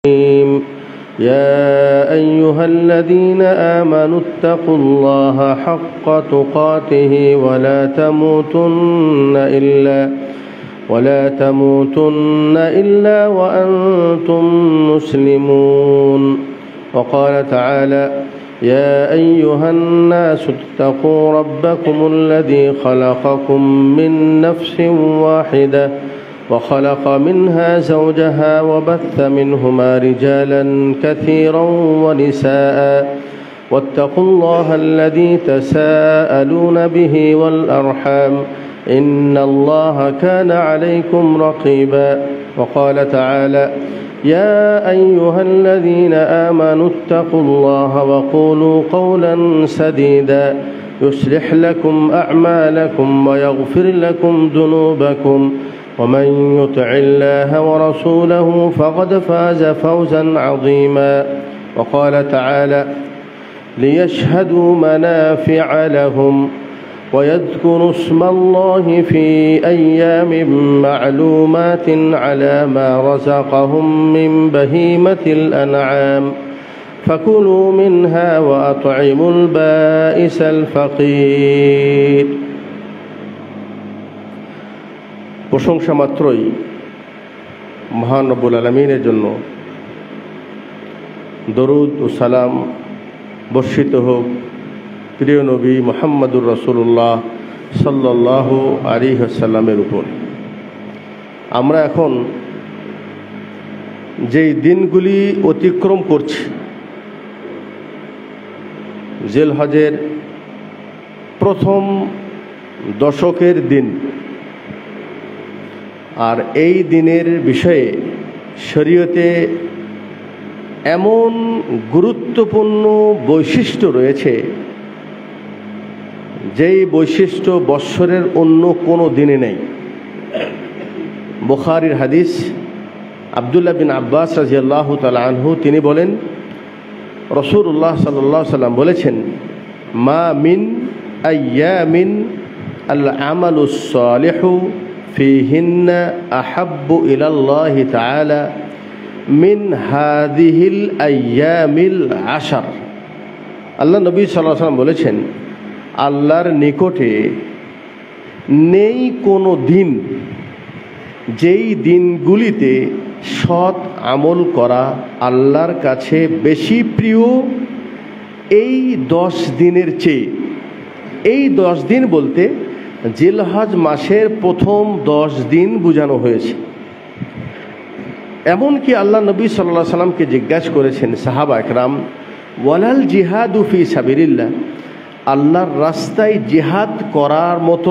يا أيها الذين آمنوا اتقوا الله حق تقاته ولا تموتن إلا وأنتم مسلمون. وقال تعالى: يا أيها الناس اتقوا ربكم الذي خلقكم من نفس واحدة وخلق منها زوجها وبث منهما رجالا كثيرا ونساء واتقوا الله الذي تساءلون به والأرحام إن الله كان عليكم رقيبا. وقال تعالى: يا أيها الذين آمنوا اتقوا الله وقولوا قولا سديدا يصلح لكم أعمالكم ويغفر لكم ذنوبكم ومن يطع الله ورسوله فقد فاز فوزا عظيما. وقال تعالى: ليشهدوا منافع لهم ويذكروا اسم الله في أيام معلومات على ما رزقهم من بهيمة الأنعام فكلوا منها وأطعموا البائس الفقير। প্রশংসা মাত্রই মহান রব্বুল আলামিনের জন্য দরুদ ও সালাম বর্ষিত হোক প্রিয় নবী মুহাম্মদুর রাসূলুল্লাহ সাল্লাল্লাহু আলাইহি ওয়াসাল্লামের উপর। আমরা এখন যেই দিনগুলি অতিক্রম করছি, জিলহজের প্রথম দশকের দিন, আর এই দিনের বিষয়ে শরীয়তে এমন গুরুত্বপূর্ণ বৈশিষ্ট্য রয়েছে যেই বৈশিষ্ট্য বৎসরের অন্য কোনো দিনে নেই। বুখারীর হাদিস, আব্দুল্লাহ বিন আব্বাস রাদিয়াল্লাহু তাআলা আনহু তিনি বলেন, রাসূলুল্লাহ সাল্লাল্লাহু আলাইহি ওয়াসাল্লাম বলেছেন, মা মিন আইয়ামিন আল আমালুস সালিহু ফিহিন্না আহাব্বু ইলাল্লাহি তাআলা মিন হাযিহিল আইয়ামিল আশর। আল্লাহ নবী সাল্লাল্লাহু আলাইহি ওয়াসাল্লাম বলেছেন, আল্লাহর নিকটে নেই কোনো দিন যেই দিনগুলিতে সৎ আমল করা আল্লাহর কাছে বেশি প্রিয় এই 10 দিনের চেয়ে। এই 10 দিন বলতে জিলহজ মাসের প্রথম 10 দিন বোঝানো হয়েছে। এমনকি আল্লাহ নবী সাল্লাল্লাহু আলাইহি সাল্লামকে জিজ্ঞাসা করেছেন সাহাবা একরাম, ওয়ালাল জিহাদু ফি সাবিলিল্লাহ, আল্লাহর রাস্তায় জিহাদ করার মতো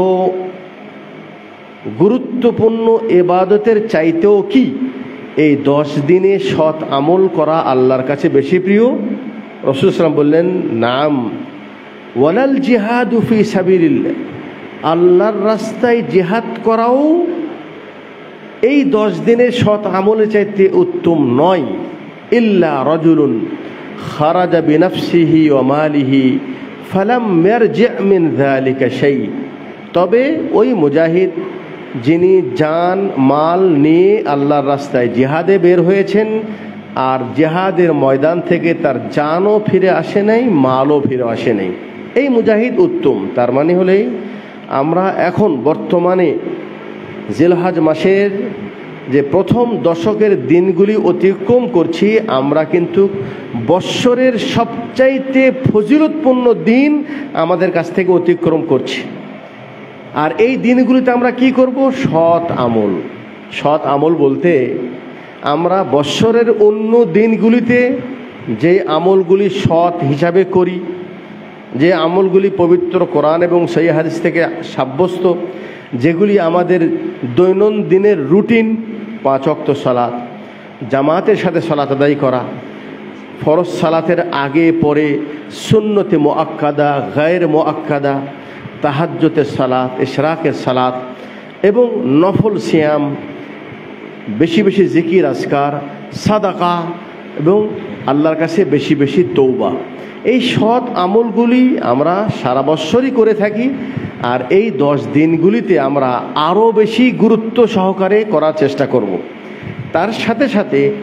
গুরুত্বপূর্ণ ইবাদতের চাইতেও কি এই 10 দিনে সৎ আমল করা আল্লাহর কাছে বেশি প্রিয়? রাসূল সাল্লাল্লাহু আলাইহি ওয়াসাল্লাম বললেন, নাম ওয়ালাল জিহাদু ফি সাবিলিল্লাহ, আল্লাহর রাস্তায় জিহাদ করাও এই 10 দিনের সৎ আমলের চাইতে উত্তম নয়। ইল্লা রাজুলুন খারাজা বিনাফসিহি ওয়া মালিহি ফালাম ইয়ারজি' মিন যালিকা শাই, তবে ওই মুজাহিদ যিনি জান মাল নিয়ে আল্লাহর রাস্তায় জিহাদে বের হয়েছেন আর জিহাদের ময়দান থেকে তার জানও ফিরে আসে নাই, মালও ফিরে আসে নাই, এই মুজাহিদ উত্তম। তার মানে হলেই আমরা এখন বর্তমানে জিলহজ মাসের যে প্রথম দশকের দিনগুলি অতিক্রম করছি, আমরা কিন্তু বৎসরের সবচাইতে ফজিলতপূর্ণ দিন আমাদের কাছ থেকে অতিক্রম করছি। আর এই দিনগুলিতে আমরা কি করব? সৎ আমল। সৎ আমল বলতে আমরা বৎসরের অন্য দিনগুলিতে যে আমলগুলি সৎ হিসাবে করি, যে আমলগুলি পবিত্র কোরআন এবং সহিহ হাদিস থেকে সাব্যস্ত, যেগুলি আমাদের দৈনন্দিনের রুটিন, 5 ওয়াক্ত সালাত, জামাতের সাথে সালাত আদায় করা, ফরজ সালাতের আগে পরে সুন্নতে মুআক্কাদা, গায়র মুআক্কাদা, তাহাজ্জুদের সালাত, ইশরাকের সালাত এবং নফল সিয়াম, বেশি বেশি জিকির আজকার, সাদাকা এবং আল্লাহর কাছে বেশি বেশি তওবা, এই সৎ আমলগুলি আমরা সারা বৎসরই করে থাকি। আর এই 10 দিনগুলিতে আমরা আরও বেশি গুরুত্ব সহকারে করার চেষ্টা করব। তার সাথে সাথে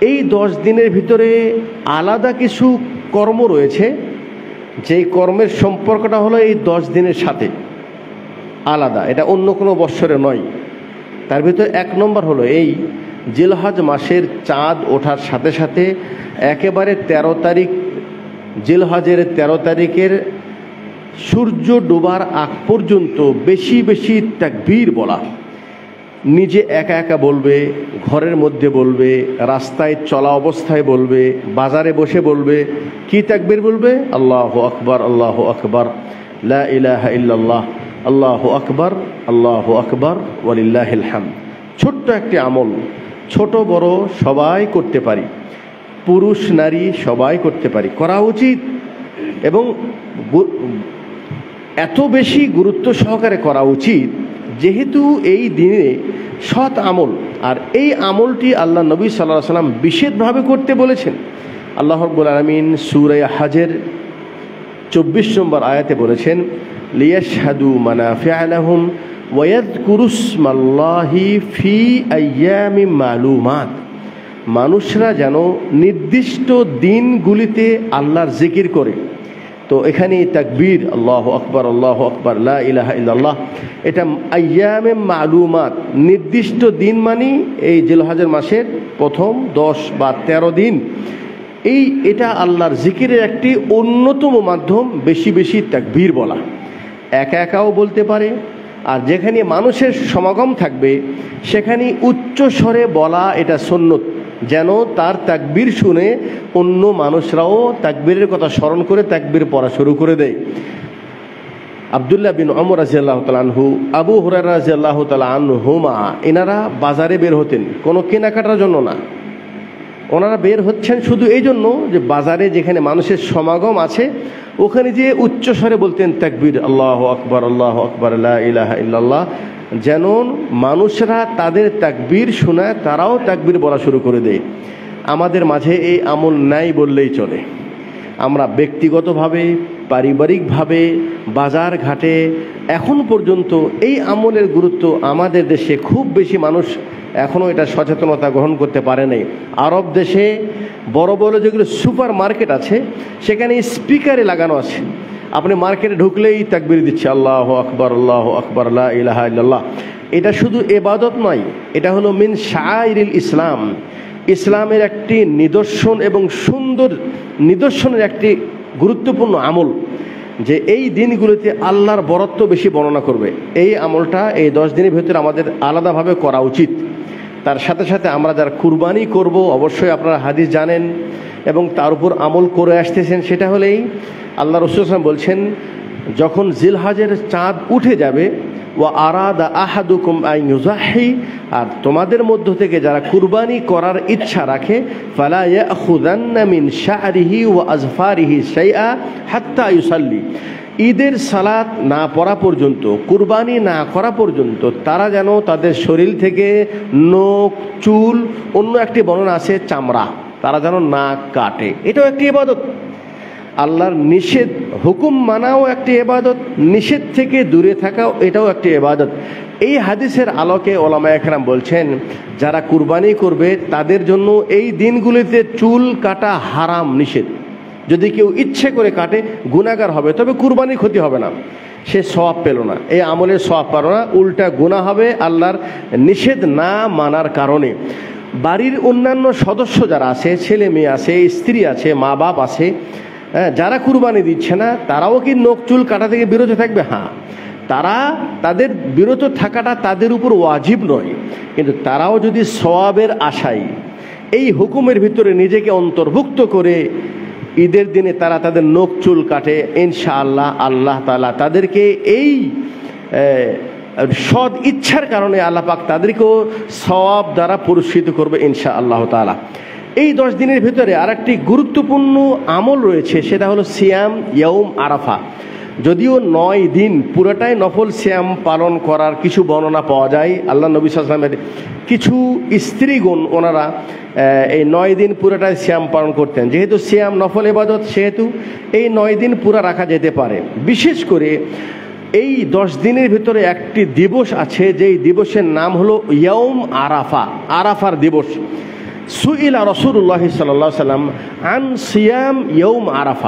এই 10 দিনের ভিতরে আলাদা কিছু কর্ম রয়েছে, যেই কর্মের সম্পর্কটা হলো এই 10 দিনের সাথে আলাদা, এটা অন্য কোনো বৎসরে নয়। তার ভিতরে 1 নম্বর হলো এই জিলহজ মাসের চাঁদ ওঠার সাথে সাথে একেবারে 13 তারিখ, জিলহজের 13 তারিখের সূর্য ডোবার আগ পর্যন্ত বেশি বেশি তাকবীর বলা। নিজে একা একা বলবে, ঘরের মধ্যে বলবে, রাস্তায় চলা অবস্থায় বলবে, বাজারে বসে বলবে। কি তাকবীর বলবে? আল্লাহু আকবার, আল্লাহু আকবার, লা ইলাহা ইল্লাল্লাহ, আল্লাহু আকবার, আল্লাহু আকবার, ওয়ালিল্লাহিল হামদ। ছোট্ট একটি আমল, ছোট বড় সবাই করতে পারি, পুরুষ নারী সবাই করতে পারি, করা উচিত। এবং এত বেশি গুরুত্ব সহকারে করা উচিত যেহেতু এই দিনে সৎ আমল, আর এই আমলটি আল্লাহ নবী সাল্লাল্লাহু আলাইহি ওয়াসাল্লাম বিশেষভাবে করতে বলেছেন। আল্লাহ রাব্বুল আলামিন সূরা হজের 24 নম্বর আয়াতে বলেছেন, লিয়াশহাদু মানাফিআ লাহুম ওয়া ইয়াযকুরু ইসমাল্লাহি ফি আইয়ামিন মালুমাত। মানুষরা যেন নির্দিষ্ট দিনগুলিতে আল্লাহর জিকির করে। তো এখানে তাকবীর আল্লাহু আকবার, আল্লাহু আকবার, লা ইলাহা ইল্লাল্লাহ, এটা আইয়ামে মালুমাত, নির্দিষ্ট দিন মানে এই জিলহজের মাসের প্রথম 10 বা 13 দিন। এটা আল্লাহর জিকিরের একটি অন্যতম মাধ্যম, বেশি বেশি তাকবীর বলা। একা একাও বলতে পারে, আর যেখানে মানুষের সমাগম থাকবে সেখানে উচ্চ স্বরে বলা, এটা সুন্নত, যেন তার তাকবীর শুনে অন্য মানুষরাও তাকবীরের কথা স্মরণ করে তাকবীর পড়া শুরু করে দেয়। আব্দুল্লাহ বিন ওমর রাদিয়াল্লাহু তাআলা আনহু, আবু হুরায়রা রাদিয়াল্লাহু তাআলা আনহুমা, এনারা বাজারে বের হতেন কোনো কেনাকাটার জন্য না। ওনারা বের হচ্ছেন শুধু এই জন্য যে বাজারে যেখানে মানুষের সমাগম আছে ওখানে যে উচ্চ স্বরে বলতেন তাকবীর আল্লাহু আকবার, আল্লাহু আকবার, লা ইলাহা ইল্লাল্লাহ, যেন মানুষরা তাদের তাকবীর শোনায় তারাও তাকবীর বলা শুরু করে দেয়। আমাদের মাঝে এই আমল নাই বললেই চলে। আমরা ব্যক্তিগতভাবে, পারিবারিকভাবে, বাজার ঘাটে এখন পর্যন্ত এই আমলের গুরুত্ব আমাদের দেশে খুব বেশি মানুষ এখনও এটা সচেতনতা গ্রহণ করতে পারে নাই। আরব দেশে বড় বড় যেগুলো সুপার মার্কেট আছে সেখানে স্পিকারে লাগানো আছে, আপনি মার্কেটে ঢুকলেই তাকবীর দিচ্ছে আল্লাহু আকবার, আল্লাহু আকবার, লা ইলাহা ইল্লাল্লাহ। এটা শুধু ইবাদত নয়, এটা হলো মিন শাআইরিল ইসলাম, ইসলামের একটি নিদর্শন এবং সুন্দর নিদর্শনের একটি গুরুত্বপূর্ণ আমল, যে এই দিনগুলোতে আল্লাহর বরত্ব বেশি বর্ণনা করবে। এই আমলটা এই 10 দিনের ভিতরে আমাদের আলাদাভাবে করা উচিত। তার সাথে সাথে আমরা যারা কুরবানি করব, অবশ্যই আপনারা হাদিস জানেন এবং তার উপর আমল করে আসতেছেন। সেটা হলেই আল্লাহ রাসূল সাল্লাল্লাহু আলাইহি ওয়াসাল্লাম বলছেন, যখন জিলহজের চাঁদ উঠে যাবে, ওয়া আরাদা আহাদুকুম আন ইউযাহি, আর তোমাদের মধ্য থেকে যারা কুরবানি করার ইচ্ছা রাখে, ফালা ইয়াখুযান্না মিন শা'রিহি ওয়া আযফারিহি শাইআ হাত্তা ইউসাল্লি, ঈদের সালাত না পড়া পর্যন্ত, কুরবানি না করা পর্যন্ত তারা যেন তাদের শরীর থেকে নখ, চুল, অন্য একটি বর্ণনা আছে চামড়া, তারা যেন না কাটে। এটাও একটি ইবাদত। আল্লাহর নিষেধ, হুকুম মানাও একটি ইবাদত, নিষেধ থেকে দূরে থাকাও এটাও একটি ইবাদত। এই হাদিসের আলোকে ওলামায়ে কেরাম বলছেন, যারা কুরবানি করবে তাদের জন্য এই দিনগুলিতে চুল কাটা হারাম, নিষেধ। যদি কেউ ইচ্ছে করে কাটে গুনাহগার হবে, তবে কুরবানির ক্ষতি হবে না, সে সওয়াব পেল না, এই আমলের সওয়াব পেল না, উল্টা গুনাহ হবে আল্লাহর নিষেধ না মানার কারণে। বাড়ির অন্যান্য সদস্য যারা আছে, ছেলে মেয়ে আছে, স্ত্রী আছে, মা বাপ আছে, যারা কুরবানি দিচ্ছে না তারাও কি নখ চুল কাটা থেকে বিরত থাকবে? হ্যাঁ, তারা, তাদের বিরত থাকাটা তাদের উপর ওয়াজিব নয়, কিন্তু তারাও যদি সওয়াবের আশায় এই হুকুমের ভিতরে নিজেকে অন্তর্ভুক্ত করে ঈদের দিনে তারা তাদের নখ চুল কাটে, ইনশাআল্লাহ আল্লাহ তাআলা তাদেরকে এই সৎ ইচ্ছার কারণে আল্লাহ পাক তাদেরকেও সওয়াব দ্বারা পুরস্কৃত করবে ইনশাআল্লাহ তাআলা। এই 10 দিনের ভিতরে আরেকটি গুরুত্বপূর্ণ আমল রয়েছে, সেটা হলো সিয়াম ইয়াউম আরাফা। যদিও 9 দিন পুরোটাই নফল সিয়াম পালন করার কিছু বর্ণনা পাওয়া যায়। আল্লাহ নবী সাল্লাল্লাহু আলাইহি ওয়াসাল্লামের কিছু স্ত্রীগণ ওনারা এই 9 দিন পুরোটাই সিয়াম পালন করতেন। যেহেতু সিয়াম নফল ইবাদত, সেহেতু এই 9 দিন পুরো রাখা যেতে পারে। বিশেষ করে এই 10 দিনের ভিতরে একটি দিবস আছে, যেই দিবসের নাম হলো ইয়াউম আরাফা, আরাফার দিবস। সুইলা রাসূলুল্লাহ সাল্লাল্লাহু আলাইহি ওয়াসাল্লাম আন সিয়াম ইয়াউম আরাফা।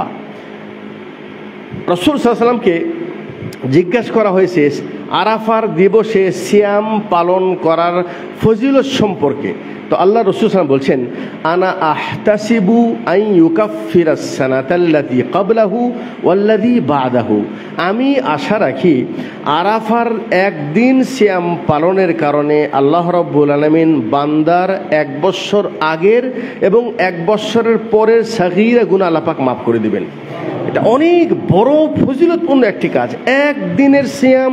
রাসূল সাল্লাল্লাহু আলাইহি ওয়াসাল্লামকে জিজ্ঞাসা করা হয়েছে আরাফার দিবসে সিয়াম পালন করার ফজিলত সম্পর্কে। তো আল্লাহ রাসূল সাল্লাল্লাহু আলাইহি ওয়াসাল্লাম বলছেন, আনা আহতাসিবু আন ইউকাফিরাস সানাতাল্লাতী ক্বাবলাহু ওয়াল্লাযী বা'দাহু। আমি আশা রাখি আরাফার একদিন সিয়াম পালনের কারণে আল্লাহ রাব্বুল আলামিন বান্দার 1 বছর আগের এবং 1 বছরের পরের সাগীরা গুনাহ আল্লাহ পাক মাফ করে দিবেন। এটা অনেক বড় ফজিলতপূর্ণ একটি কাজ। একদিনের সিয়াম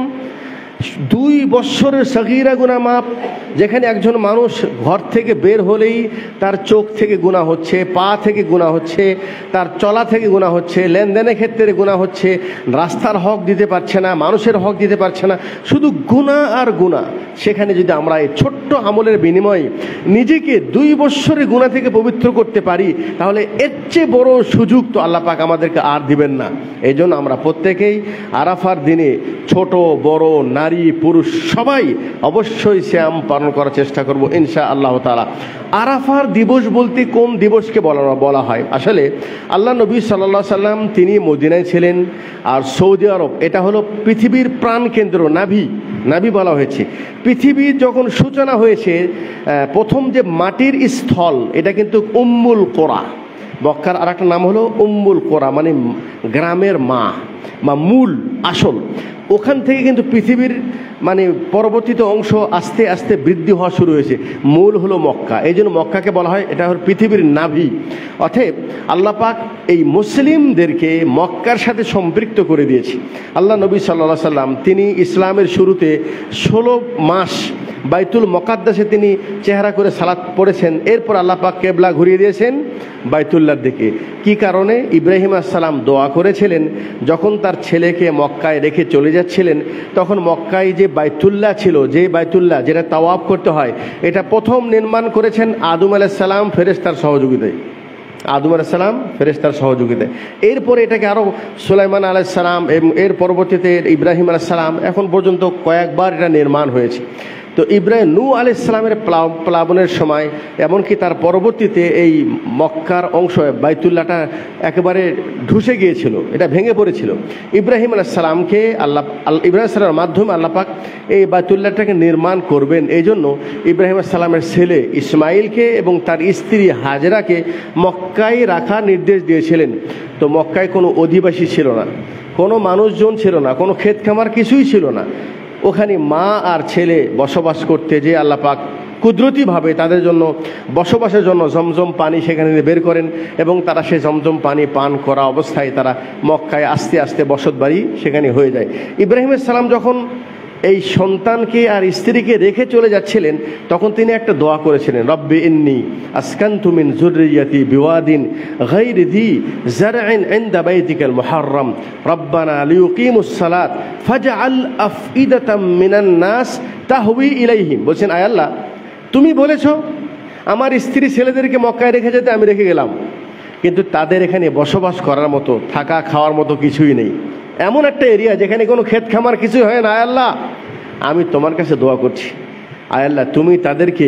2 বছরের সাগীরা গুনাহ মাফ। যেখানে একজন মানুষ ঘর থেকে বের হলেই তার চোখ থেকে গুনাহ হচ্ছে, পা থেকে গুনাহ হচ্ছে, তার চলা থেকে গুনাহ হচ্ছে, লেনদেনের ক্ষেত্রে গুনাহ হচ্ছে, রাস্তার হক দিতে পারছে না, মানুষের হক দিতে পারছে না, শুধু গুনাহ আর গুনাহ। সেখানে যদি আমরা এই ছোট্ট আমলের বিনিময়ে নিজেকে 2 বছরের গুনাহ থেকে পবিত্র করতে পারি, তাহলে এর চেয়ে বড় সুযোগ তো আল্লাহ পাক আমাদেরকে আর দিবেন না। এই জন্য আমরা প্রত্যেকেই আরাফার দিনে ছোট বড় নারী পুরুষ সবাই অবশ্যই সিয়াম পালন করার চেষ্টা করব ইনশাআল্লাহ তাআলা। আরাফার দিবস বলতে কোন দিবসকে বলা হয়? আসলে আল্লাহ নবী সাল্লাল্লাহু আলাইহি সাল্লাম তিনি মদিনায় ছিলেন, আর সৌদি আরব এটা হলো পৃথিবীর প্রাণকেন্দ্র, নাভি বলা হয়েছে। পৃথিবীর যখন সূচনা হয়েছে, প্রথম যে মাটির স্থল এটা কিন্তু উম্মুল কোরা। মক্কার আর একটা নাম হলো উম্মুল কোরা, মানে গ্রামের মা বা মূল আসল। ওখান থেকে কিন্তু পৃথিবীর মানে পরবর্তীতে অংশ আস্তে আস্তে বৃদ্ধি হওয়া শুরু হয়েছে। মূল হলো মক্কা, এই জন্য মক্কাকে বলা হয় এটা হলো পৃথিবীর নাভি। অতএব আল্লাহ পাক এই মুসলিমদেরকে মক্কার সাথে সম্পৃক্ত করে দিয়েছে। আল্লাহ নবী সাল্লাল্লাহু আলাইহি সাল্লাম তিনি ইসলামের শুরুতে 16 মাস বাইতুল মুকাদ্দাসে তিনি চেহারা করে সালাত পড়েছেন। এরপর আল্লাহ পাক কেবলা ঘুরিয়ে দিয়েছেন বাইতুল্লাহর দিকে। কি কারণে? ইব্রাহিম আলাইহিস সালাম দোয়া করেছিলেন যখন তার ছেলেকে মক্কায় রেখে চলে যাচ্ছিলেন, তখন মক্কায় যে বাইতুল্লাহ ছিল, যে বাইতুল্লাহ যেটা তাওয়াফ করতে হয়, এটা প্রথম নির্মাণ করেছেন আদম আলাইহিস সালাম ফেরেশতার সহযোগিতায়। আদম আলাইহিস সালাম ফেরেশতার সহযোগিতায়। এরপরে এটাকে আরও সুলাইমান আলাইহিস সালাম এবং এর পরবর্তীতে ইব্রাহিম আলাইহিস সালাম, এখন পর্যন্ত কয়েকবার এটা নির্মাণ হয়েছে। তো নূহ আলাইহিস সালামের প্লাবনের সময়, এমনকি তার পরবর্তীতে এই মক্কার অংশ বাইতুল্লাহটা একেবারে ধসে গিয়েছিল, এটা ভেঙে পড়েছিল। ইব্রাহিম আলাইহিস সালামকে ইব্রাহিম সালামের মাধ্যমে আল্লাহ পাক এই বাইতুল্লাহটাকে নির্মাণ করবেন। এই জন্য ইব্রাহিম আলাইহিস সালামের ছেলে ইসমাইলকে এবং তার স্ত্রী হাজেরাকে মক্কায় রাখার নির্দেশ দিয়েছিলেন। তো মক্কায় কোনো অধিবাসী ছিল না, কোনো মানুষজন ছিল না, কোনো ক্ষেত খামার কিছুই ছিল না। ওখানে মা আর ছেলে বসবাস করতে, যে আল্লাহ পাক কুদরতিভাবে তাদের জন্য বসবাসের জন্য জমজম পানি সেখানে বের করেন এবং তারা সেই জমজম পানি পান করা অবস্থায় তারা মক্কায় আস্তে আস্তে বসত বাড়ি সেখানে হয়ে যায়। ইব্রাহিম আলাইহিস সালাম যখন এই সন্তানকে আর স্ত্রীকে রেখে চলে যাচ্ছিলেন, তখন তিনি একটা দোয়া করেছিলেন, রব্বি ইন্নী আসকানতু মিন যুররিয়াতি বিওয়াদিন গায়রি যি যারইন ইনদা বাইতিকাল মুহাররম রব্বানা লিয়ুকিমুস সালাত ফাজআল আফইদাতাম মিনান নাস তাহওয়ি ইলাইহিম। বলছেন, আয় আল্লাহ, তুমি বলেছো আমার স্ত্রী ছেলেদেরকে মক্কায় রেখে যেতে, আমি রেখে গেলাম, কিন্তু তাদের এখানে বসবাস করার মতো, থাকা খাওয়ার মতো কিছুই নেই। এমন একটা এরিয়া যেখানে কোনো ক্ষেত খামার কিছুই হয় না। আয় আল্লাহ, আমি তোমার কাছে দোয়া করছি, আয় আল্লাহ, তুমি তাদেরকে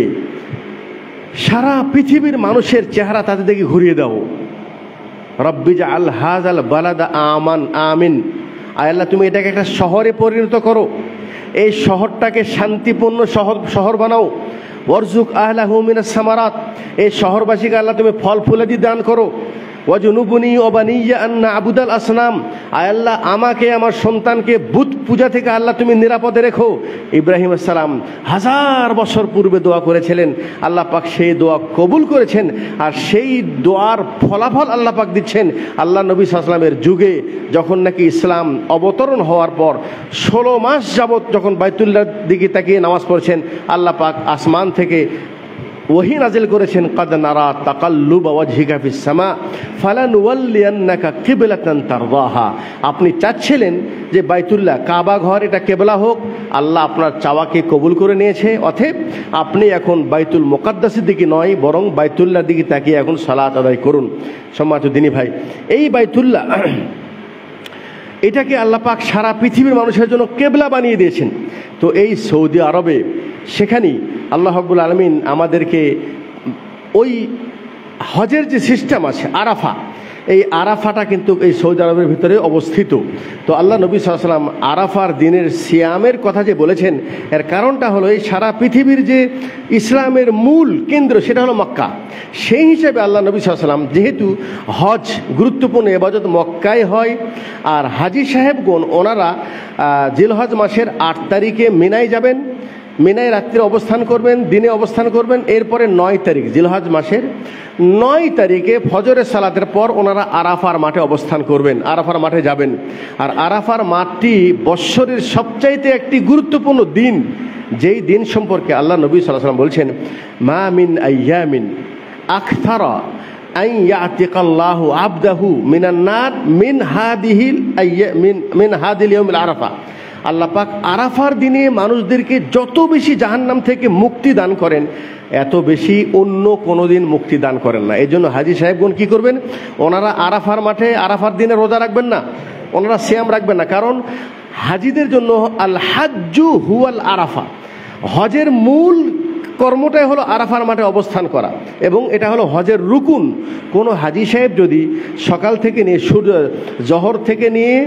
সারা পৃথিবীর মানুষের চেহারা তাদের দিকে ঘুরিয়ে দাও। রব্বি জাআল হাযাল বালাদা আমান আমিন। আয় আল্লাহ, তুমি এটাকে একটা শহরে পরিণত করো, এই শহরটাকে শান্তিপূর্ণ শহর বানাও। ওয়ারজুক আহলাহু মিনাস সামারাত, এই শহরবাসীকে আল্লাহ তুমি ফল ফুলাদি দান করো। ওয়াজনুবনি ওয়াবানিয়া আন না'বুদাল আসনাম, আয় আল্লাহ, আমাকে আমার সন্তানকে বুত পূজা থেকে আল্লাহ তুমি নিরাপদে রেখো। ইব্রাহিম আলাইহিস সালাম 1000 বছর পূর্বে দোয়া করেছিলেন, আল্লাহ পাক সেই দোয়া কবুল করেছেন, আর সেই দোয়ার ফলাফল আল্লাহ পাক দিচ্ছেন আল্লাহ নবী সাল্লাল্লাহু আলাইহি ওয়াসাল্লামের যুগে, যখন নাকি ইসলাম অবতরণ হওয়ার পর 16 মাস যাবত যখন বাইতুল্লাহর দিকে তাকিয়ে নামাজ পড়ছেন, আল্লাহ পাক আসমান থেকে ওহী নাজিল করেছেন, কাদ নারা তাকাল্লুবা ওয়াজহিকা ফিস সামা ফালানুওয়াল্লিয়ান্নাকা কিবলাতান তারদাহা। আপনি চাচ্ছিলেন যে বাইতুল্লাহ কাবা ঘর এটা কেবলা হোক, আল্লাহ আপনার চাওয়াকে কবুল করে নিয়েছে। অতএব আপনি এখন বাইতুল মুকাদ্দাসের দিকে নয়, বরং বাইতুল্লাহর দিকে তাকিয়ে এখন সালাত আদায় করুন। সম্মানিত দিনী ভাই, এই বাইতুল্লাহ এটাকে আল্লাহ পাক সারা পৃথিবীর মানুষের জন্য কেবলা বানিয়ে দিয়েছেন। তো এই সৌদি আরবে সেখানেই আল্লাহ রাব্বুল আলামিন আমাদেরকে ওই হজের যে সিস্টেম আছে আরাফা, এই আরাফাটা কিন্তু এই সৌদি আরবের ভিতরে অবস্থিত। তো আল্লাহ নবী সাল্লাল্লাহু আলাইহি ওয়াসাল্লাম আরাফার দিনের সিয়ামের কথা যে বলেছেন, এর কারণটা হলো এই সারা পৃথিবীর যে ইসলামের মূল কেন্দ্র সেটা হলো মক্কা। সেই হিসেবে আল্লাহ নবী সাল্লাল্লাহু আলাইহি ওয়াসাল্লাম, যেহেতু হজ গুরুত্বপূর্ণ ইবাদত মক্কায় হয়, আর হাজি সাহেবগণ ওনারা জিলহজ মাসের 8 তারিখে মিনায় যাবেন, মিনায় রাত্রে অবস্থান করবেন, দিনে অবস্থান করবেন। এরপরে 9 তারিখ জিলহজ মাসের 9 তারিখে ফজরের সালাতের পর ওনারা আরাফার মাঠে অবস্থান করবেন, আরাফার মাঠে যাবেন। আর আরাফার মাঠটি বৎসরের সবচাইতে একটি গুরুত্বপূর্ণ দিন, যেই দিন সম্পর্কে আল্লাহ নবী সাল্লাল্লাহু আলাইহি ওয়াসাল্লাম বলছেন, মা মিন আইয়ামিন আকথারা আন ইয়াতিকাল্লাহু আবদাহু মিনান নার মিন হাদিল ইয়াউমিল আরাফা। আল্লাহ পাক আরাফার দিনে মানুষদেরকে যত বেশি জাহান্নাম থেকে মুক্তি দান করেন, এত বেশি অন্য কোনো দিন মুক্তি দান করেন না। এই জন্য হাজি সাহেবগণ কী করবেন, ওনারা আরাফার মাঠে আরাফার দিনে রোজা রাখবেন না, ওনারা সিয়াম রাখবেন না। কারণ হাজিদের জন্য আল হাজ্জু হুয়াল আরাফা, হজের মূল কর্মটাই হলো আরাফার মাঠে অবস্থান করা, এবং এটা হলো হজের রুকুন। কোনো হাজি সাহেব যদি সকাল থেকে নিয়ে জহর থেকে নিয়ে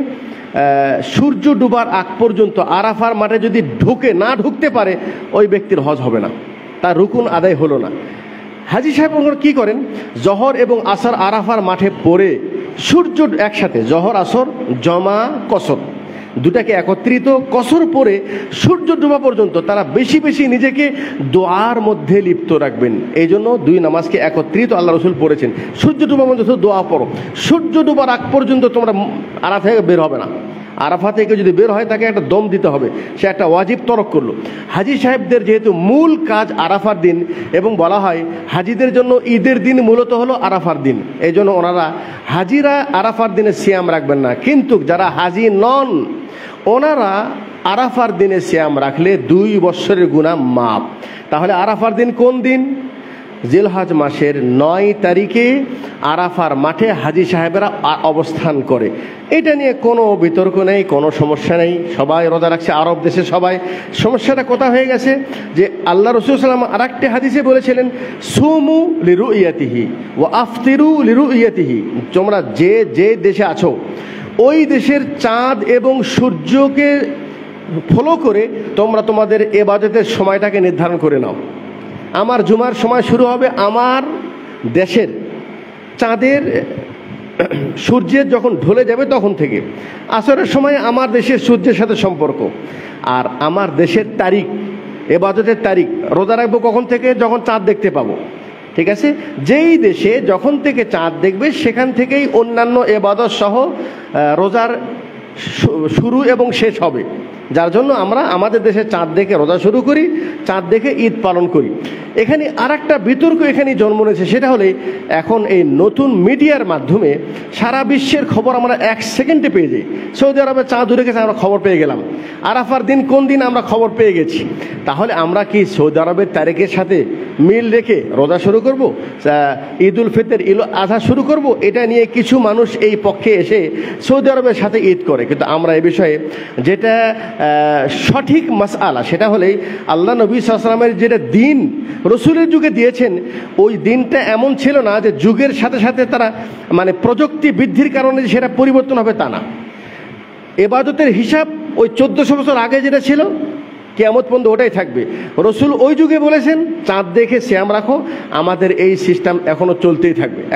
সূর্য ডুবার আগ পর্যন্ত আরাফার মাঠে যদি না ঢুকতে পারে, ওই ব্যক্তির হজ হবে না, তার রুকুন আদায় হলো না। হাজি সাহেব কি করেন, জহর এবং আসর আরাফার মাঠে পড়ে সূর্য একসাথে জহর আসর জমা কসর দুটাকে একত্রিত কসর পরে সূর্য ডোবা পর্যন্ত তারা বেশি বেশি নিজেকে দোয়ার মধ্যে লিপ্ত রাখবেন। এই জন্য 2 নামাজকে একত্রিত আল্লাহ রসুল পড়েছেন। সূর্য ডোবা পর্যন্ত দোয়া পড়ো, সূর্য ডোবার আগ পর্যন্ত তোমরা আরাফা থেকে বের হবে না। আরাফা থেকে যদি বের হয় তাকে একটা দম দিতে হবে, সে একটা ওয়াজিব তরক করলো। হাজি সাহেবদের যেহেতু মূল কাজ আরাফার দিন, এবং বলা হয় হাজিদের জন্য ঈদের দিন মূলত হলো আরাফার দিন, এই জন্য ওনারা হাজিরা আরাফার দিনে সিয়াম রাখবেন না। কিন্তু যারা হাজি নন ওনারা আরাফার দিনে সিয়াম রাখলে 2 বছরের গুনাহ মাপ। তাহলে আরাফার দিন কোন দিন? জিলহজ মাসের 9 তারিখে আরাফার মাঠে হাজি সাহেবেরা অবস্থান করে। এটা নিয়ে কোনো বিতর্ক নেই, কোনো সমস্যা নেই, সবাই রোজা রাখছে আরব দেশে সবাই। সমস্যাটা কথা হয়ে গেছে যে আল্লাহ রাসূল সাল্লাল্লাহু আলাইহি ওয়াসাল্লাম আরেকটি হাদিসে বলেছিলেন, সুমু লিরুইয়াতিহি ওয়া আফতিরু লিরুইয়াতিহি। তোমরা যে দেশে আছো ওই দেশের চাঁদ এবং সূর্যকে ফলো করে তোমরা তোমাদের ইবাদতের সময়টাকে নির্ধারণ করে নাও। আমার জুমার সময় শুরু হবে আমার দেশের চাঁদের সূর্যের যখন ঢলে যাবে তখন থেকে, আসরের সময় আমার দেশের সূর্যের সাথে সম্পর্ক। আর আমার দেশের তারিখ, ইবাদতের তারিখ রোজা রাখবো কখন থেকে? যখন চাঁদ দেখতে পাবো। ঠিক আছে, যেই দেশে যখন থেকে চাঁদ দেখবে সেখান থেকেই অন্যান্য ইবাদত সহ রোজার শুরু এবং শেষ হবে। যার জন্য আমরা আমাদের দেশে চাঁদ দেখে রোজা শুরু করি, চাঁদ দেখে ঈদ পালন করি। এখানে আর একটা বিতর্ক এখানে জন্ম নিয়েছে, সেটা হলে এখন এই নতুন মিডিয়ার মাধ্যমে সারা বিশ্বের খবর আমরা 1 সেকেন্ডে পেয়ে যাই। সৌদি আরবে চাঁদ উঠে গেছে, আমরা খবর পেয়ে গেলাম। আরাফার দিন কোন দিন আমরা খবর পেয়ে গেছি। তাহলে আমরা কি সৌদি আরবের তারিখের সাথে মিল রেখে রোজা শুরু করব, ঈদ উল ফিতর ঈদ আজহা শুরু করব? এটা নিয়ে কিছু মানুষ এই পক্ষে এসে সৌদি আরবের সাথে ঈদ করে, কিন্তু আমরা এই বিষয়ে যেটা সঠিক মাসআলা সেটা হলেই আল্লাহ নবী সাল্লাল্লাহু আলাইহি ওয়াসাল্লামের যেটা দিন রসুলের যুগে দিয়েছেন, ওই দিনটা এমন ছিল না যে যুগের সাথে সাথে তারা মানে প্রযুক্তি বৃদ্ধির কারণে সেটা পরিবর্তন হবে, তা না। ইবাদতের হিসাব ওই 1400 বছর আগে যেটা ছিল কিয়ামত পর্যন্ত ওটাই থাকবে। রসুল ওই যুগে বলেছেন চাঁদ দেখে সিয়াম রাখো, আমাদের এই সিস্টেম এখনো চলতেই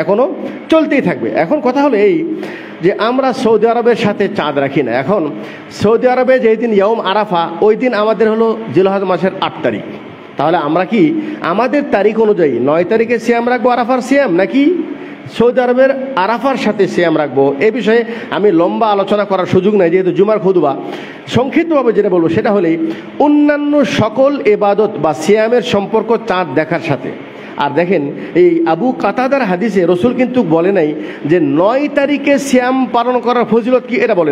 থাকবে। এখন কথা হলো এই যে আমরা সৌদি আরবের সাথে চাঁদ রাখি না। এখন সৌদি আরবে যেই দিন ইয়াউম আরাফা, ওই দিন আমাদের হলো জিলহজ মাসের 8 তারিখ। তাহলে আমরা কি আমাদের তারিখ অনুযায়ী 9 তারিখে সিয়াম রাখবো আরাফার সিয়াম, নাকি সৌদি আরবের আরাফার সাথে সিয়াম রাখবো? এ বিষয়ে আমি লম্বা আলোচনা করার সুযোগ নাই, যেহেতু জুমার খুতবা। সংক্ষিপ্তভাবে যেটা বলবো সেটা হলেই অন্যান্য সকল ইবাদত বা সিয়ামের সম্পর্ক চাঁদ দেখার সাথে। আর দেখেন এই আবু কাতাদার হাদিসে রসুল কিন্তু বলে নাই যে 9 তারিখে সিয়াম পালন করার ফজিলত কি, এটা বলে নাই।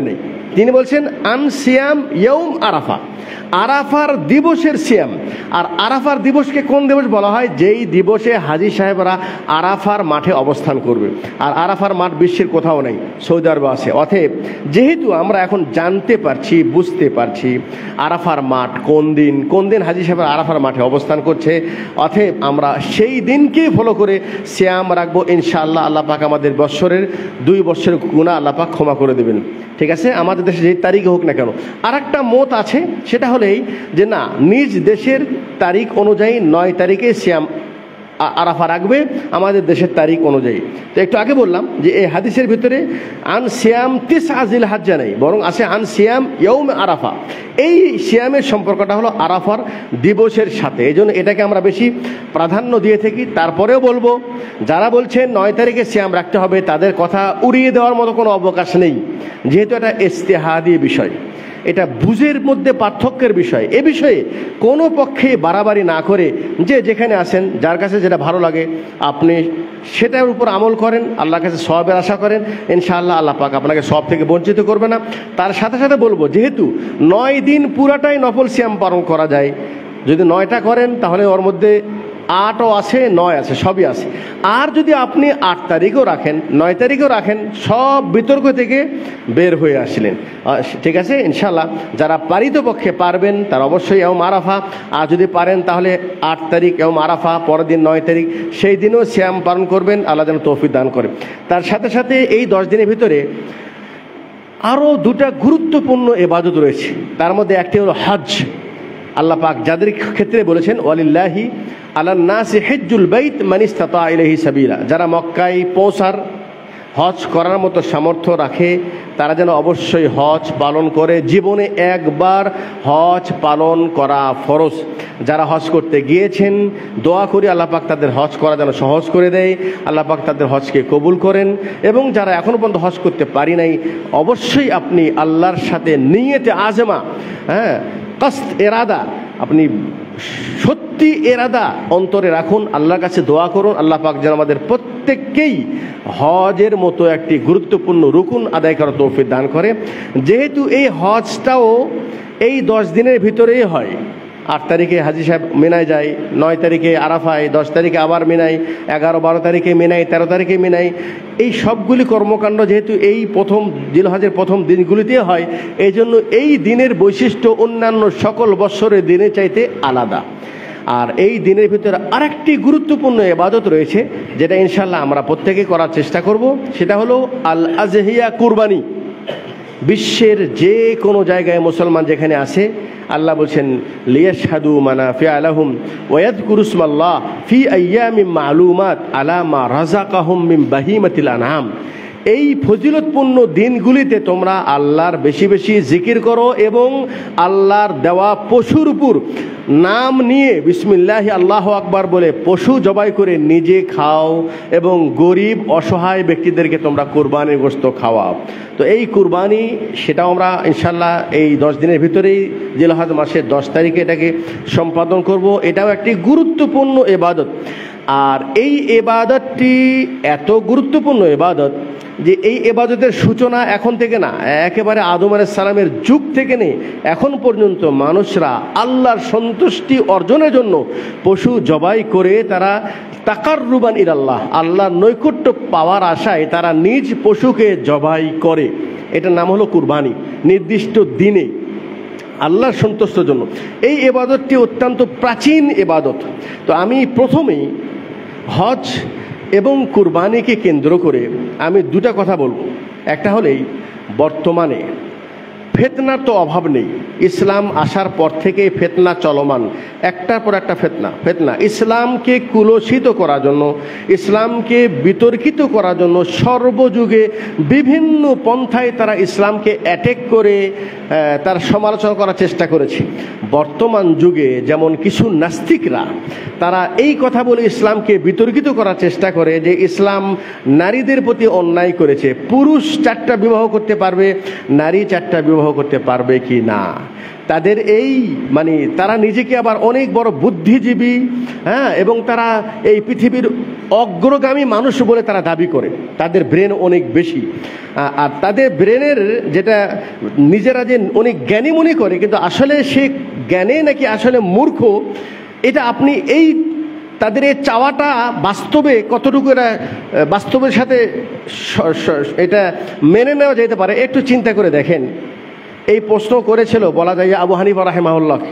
তিনি বলছেন আন সিয়াম ইয়াউম আরাফা, আরাফার দিবসের সিয়াম। আর আরাফার দিবসকে কোন দিবস বলা হয়? যেই দিবসে হাজী সাহেবরা আরাফার মাঠে অবস্থান করবে। আর আরাফার মাঠ বিশ্বের কোথাও নেই, সৌদি আরবে আছে। অতএব যেহেতু আমরা এখন জানতে পারছি, বুঝতে পারছি আরাফার মাঠ কোন দিন হাজী সাহেবরা আরাফার মাঠে অবস্থান করছে, অতএব আমরা সেই দিনকেই ফলো করে সিয়াম রাখবো ইনশাআল্লাহ। আল্লাহ পাক আমাদের বৎসরের 2 বৎসরের গুনাহ আল্লাহ পাক ক্ষমা করে দেবেন। ঠিক আছে, আমাদের দেশে যে তারিখে হোক না কেন। আর একটা মত আছে, সেটা হলেই যে না, নিজ দেশের তারিখ অনুযায়ী 9 তারিখে সিয়াম আরাফা রাখবে আমাদের দেশের তারিখ অনুযায়ী। তো একটু আগে বললাম যে এই হাদিসের ভিতরে আন সিয়াম 9 জিলহজ্জা নেই, বরং আছে আন সিয়াম ইয়াউম আরাফা। এই সিয়ামের সম্পর্কটা হলো আরাফার দিবসের সাথে, এই জন্য এটাকে আমরা বেশি প্রাধান্য দিয়ে থাকি। তারপরেও বলবো, যারা বলছেন 9 তারিখে সিয়াম রাখতে হবে, তাদের কথা উড়িয়ে দেওয়ার মতো কোনো অবকাশ নেই, যেহেতু এটা ইজতিহাদি বিষয়, এটা বুঝের মধ্যে পার্থক্যের বিষয়। এ বিষয়ে কোনো পক্ষে বাড়াবাড়ি না করে যে যেখানে আসেন, যার কাছে যেটা ভালো লাগে আপনি সেটার উপর আমল করেন, আল্লাহর কাছে সওয়াবের আশা করেন, ইনশাআল্লাহ আল্লাহ পাক আপনাকে সওয়াব থেকে বঞ্চিত করবে না। তার সাথে সাথে বলবো, যেহেতু 9 দিন পুরাটাই নফল সিয়াম পালন করা যায়, যদি 9টা করেন তাহলে ওর মধ্যে 8ও আছে, 9 আছে, সবই আছে। আর যদি আপনি 8 তারিখও রাখেন, 9 তারিখও রাখেন, সব বিতর্ক থেকে বের হয়ে আসলেন। ঠিক আছে, ইনশাআল্লাহ যারা পারিতপক্ষে পারবেন তারা অবশ্যই ইয়াউম আরাফা, আর যদি পারেন তাহলে 8 তারিখ ইয়াউম আরাফা, পরের দিন 9 তারিখ, সেই দিনও সিয়াম পালন করবেন। আল্লাহ যেন তৌফিক দান করে। তার সাথে সাথে এই 10 দিনের ভিতরে আরও 2টা গুরুত্বপূর্ণ ইবাদত রয়েছে। তার মধ্যে একটি হলো হজ। আল্লাহ পাক যাদের ক্ষেত্রে বলেছেন ওয়ালিল্লাহি আলান নাসি হিজ্জুল বাইত মান ইসতাতা ইলাইহি সাবিলা, যারা মক্কায় পৌঁছার, হজ করার মতো সামর্থ্য রাখে, তারা যেন অবশ্যই হজ পালন করে। জীবনে একবার হজ পালন করা ফরজ। যারা হজ করতে গিয়েছেন, দোয়া করি আল্লাহ পাক তাদের হজ করা যেন সহজ করে দেয়, আল্লাহ পাক তাদের হজকে কবুল করেন। এবং যারা এখনও পর্যন্ত হজ করতে পারি নাই, অবশ্যই আপনি আল্লাহর সাথে নিয়তে আজমা, কস্ত এরাদা, আপনি সত্যি এরাদা অন্তরে রাখুন, আল্লাহর কাছে দোয়া করুন, আল্লাহ পাক যেন আমাদের প্রত্যেককেই হজের মতো একটি গুরুত্বপূর্ণ রুকুন আদায় করার তৌফিক দান করে। যেহেতু এই হজটাও এই 10 দিনের ভিতরেই হয়, 8 তারিখে হাজী সাহেব মিনায় যায়, 9 তারিখে আরাফায়, 10 তারিখে আবার মিনায়, 11-12 তারিখে মিনায়, 13 তারিখে মিনায়। এই সবগুলি কর্মকাণ্ড যেহেতু এই প্রথম জিলহজের প্রথম দিনগুলিতে হয়, এই জন্য এই দিনের বৈশিষ্ট্য অন্যান্য সকল বৎসরের দিনের চাইতে আলাদা। আর এই দিনের ভিতরে আরেকটি গুরুত্বপূর্ণ ইবাদত রয়েছে, যেটা ইনশাআল্লাহ আমরা প্রত্যেকে করার চেষ্টা করব, সেটা হলো আল আজহিয়া, কুরবানি। বিশ্বের যে কোনো জায়গায় মুসলমান যেখানে আছে, আল্লাহ বলছেন লিয়াশহাদু মানাফিআ লাহুম ওয়া ইয়াযকুরু ইসমাল্লাহ ফি আইয়ামিন মা'লুমাত আলা মা রাযাকাহুম মিন বাহিমাতিল আনআম। এই ফজিলতপূর্ণ দিনগুলিতে তোমরা আল্লাহর বেশি বেশি জিকির করো এবং আল্লাহর দেওয়া পশুর উপর নাম নিয়ে বিসমিল্লাহ আল্লাহু আকবার বলে পশু জবাই করে নিজে খাও এবং গরিব অসহায় ব্যক্তিদেরকে তোমরা কুরবানির গোশত খাওয়াও। তো এই কুরবানি, সেটাও আমরা ইনশাল্লাহ এই 10 দিনের ভিতরেই জিলহজ মাসের 10 তারিখে এটাকে সম্পাদন করব। এটাও একটি গুরুত্বপূর্ণ ইবাদত। আর এই ইবাদতটি এত গুরুত্বপূর্ণ ইবাদত যে এই ইবাদতের সূচনা এখন থেকে না, একেবারে আদম আলাইহিস সালামের যুগ থেকে নেই এখন পর্যন্ত মানুষরা আল্লাহর সন্তুষ্টি অর্জনের জন্য পশু জবাই করে তারা তাকাররুবান ইলাল্লাহ, আল্লাহর নৈকট্য পাওয়ার আশায় তারা নিজ পশুকে জবাই করে। এটার নাম হলো কুরবানি। নির্দিষ্ট দিনে আল্লাহর সন্তুষ্টির জন্য এই ইবাদতটি অত্যন্ত প্রাচীন ইবাদত। তো আমি প্রথমেই হজ এবং কুরবানিকে কেন্দ্র করে আমি 2টা কথা বলবো। একটা হলেই বর্তমানে ফিতনার তো অভাব নেই, ইসলাম আসার পর থেকে ফিতনা চলমান, একটার পর একটা ফিতনা ইসলামকে কুলসিত করার জন্য, ইসলামকে বিতর্কিত করার জন্য সর্বযুগে বিভিন্ন পন্থায় তারা ইসলামকে অ্যাটেক করে তার সমালোচনা করার চেষ্টা করেছে। বর্তমান যুগে যেমন কিছু নাস্তিকরা তারা এই কথা বলে ইসলামকে বিতর্কিত করার চেষ্টা করে যে ইসলাম নারীদের প্রতি অন্যায় করেছে, পুরুষ 4টা বিবাহ করতে পারবে, নারী 4টা বিবাহ নির্বাহ করতে পারবে কি না। তাদের এই মানে তারা নিজেকে আবার অনেক বড় বুদ্ধিজীবী, হ্যাঁ, এবং তারা এই পৃথিবীর অগ্রগামী মানুষ বলে তারা দাবি করে। তাদের ব্রেন অনেক বেশি, আর তাদের ব্রেনের যেটা নিজেরা যে অনেক জ্ঞানী মনে করে, কিন্তু আসলে সে জ্ঞানে নাকি আসলে মূর্খ, এটা আপনি এই তাদের এই চাওয়াটা বাস্তবে কতটুকু এরা বাস্তবের সাথে এটা মেনে নেওয়া যেতে পারে একটু চিন্তা করে দেখেন। এই প্রশ্ন করেছিল বলা যায় আবু হানিফা রাহিমাহুল্লাহ,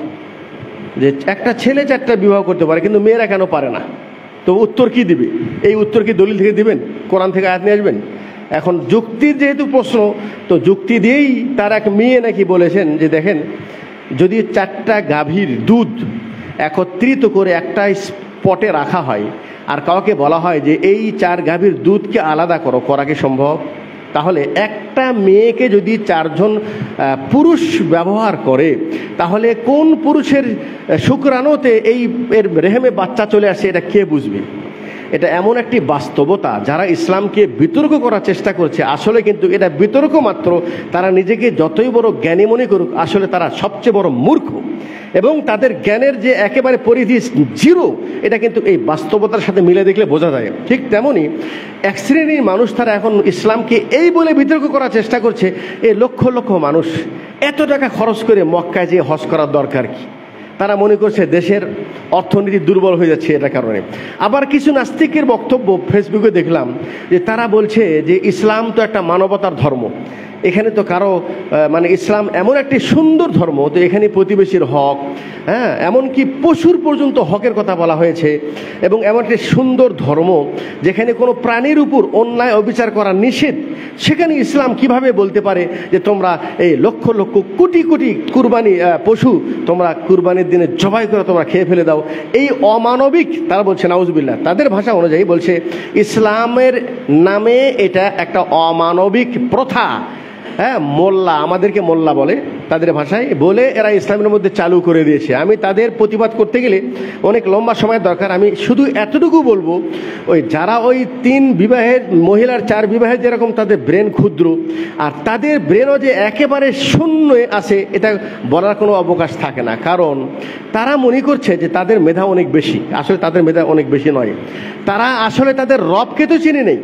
যে একটা ছেলে 4টা বিবাহ করতে পারে কিন্তু মেয়েরা কেন পারে না? তো উত্তর কি দিবে? এই উত্তর কি দলিল থেকে দিবেন, কোরআন থেকে আয়াত নিয়ে আসবেন? এখন যুক্তির যেহেতু প্রশ্ন, তো যুক্তি দিয়েই তার এক মেয়ে নাকি বলেছেন যে দেখেন, যদি 4টা গাভীর দুধ একত্রিত করে একটা স্পটে রাখা হয় আর কাউকে বলা হয় যে এই 4 গাভীর দুধকে আলাদা করো, করা কি সম্ভব? তাহলে একটা মেয়েকে যদি 4 জন পুরুষ ব্যবহার করে, তাহলে কোন পুরুষের শুক্রাণুতে এই এর রেহেমে বাচ্চা চলে আসে, এটা কে বুঝবে? এটা এমন একটি বাস্তবতা, যারা ইসলামকে বিতর্ক করার চেষ্টা করছে আসলে কিন্তু এটা বিতর্ক মাত্র। তারা নিজেকে যতই বড় জ্ঞানী মনে করুক, আসলে তারা সবচেয়ে বড় মূর্খ, এবং তাদের জ্ঞানের যে একেবারে পরিধি জিরো, এটা কিন্তু এই বাস্তবতার সাথে মিলে দেখলে বোঝা যায়। ঠিক তেমনই এক শ্রেণীর মানুষ তারা এখন ইসলামকে এই বলে বিতর্ক করার চেষ্টা করছে, এই লক্ষ লক্ষ মানুষ এত টাকা খরচ করে মক্কায় যেয়ে হজ করার দরকার কি? তারা মনে করছে দেশের অর্থনীতি দুর্বল হয়ে যাচ্ছে এটা কারণে। আবার কিছু নাস্তিকের বক্তব্য ফেসবুকে দেখলাম যে তারা বলছে যে ইসলাম তো একটা মানবতার ধর্ম, এখানে তো কারো মানে ইসলাম এমন একটি সুন্দর ধর্ম, তো এখানে প্রতিবেশীর হক, হ্যাঁ, এমনকি পশুর পর্যন্ত হকের কথা বলা হয়েছে, এবং এমন একটি সুন্দর ধর্ম যেখানে কোনো প্রাণীর উপর অন্যায় অবিচার করা নিষেধ, সেখানে ইসলাম কিভাবে বলতে পারে যে তোমরা এই লক্ষ লক্ষ কোটি কোটি কুরবানি পশু তোমরা কুরবানির দিনে জবাই করে তোমরা খেয়ে ফেলে দাও? এই অমানবিক, তারা বলছে নাউজুবিল্লাহ, তাদের ভাষা অনুযায়ী বলছে ইসলামের নামে এটা একটা অমানবিক প্রথা। হ্যাঁ, মোল্লা, আমাদেরকে মোল্লা বলে তাদের ভাষায়, বলে এরা ইসলামের মধ্যে চালু করে দিয়েছে। আমি তাদের প্রতিবাদ করতে গেলে অনেক লম্বা সময় দরকার। আমি শুধু এতটুকু বলবো, ওই যারা ওই 3 বিবাহের মহিলার 4 বিবাহের যেরকম তাদের ব্রেন ক্ষুদ্র, আর তাদের ব্রেনও যে একেবারে শূন্য আছে, এটা বলার কোনো অবকাশ থাকে না। কারণ তারা মনে করছে যে তাদের মেধা অনেক বেশি, আসলে তাদের মেধা অনেক বেশি নয়। তারা আসলে তাদের রবকে তো চিনে নেই,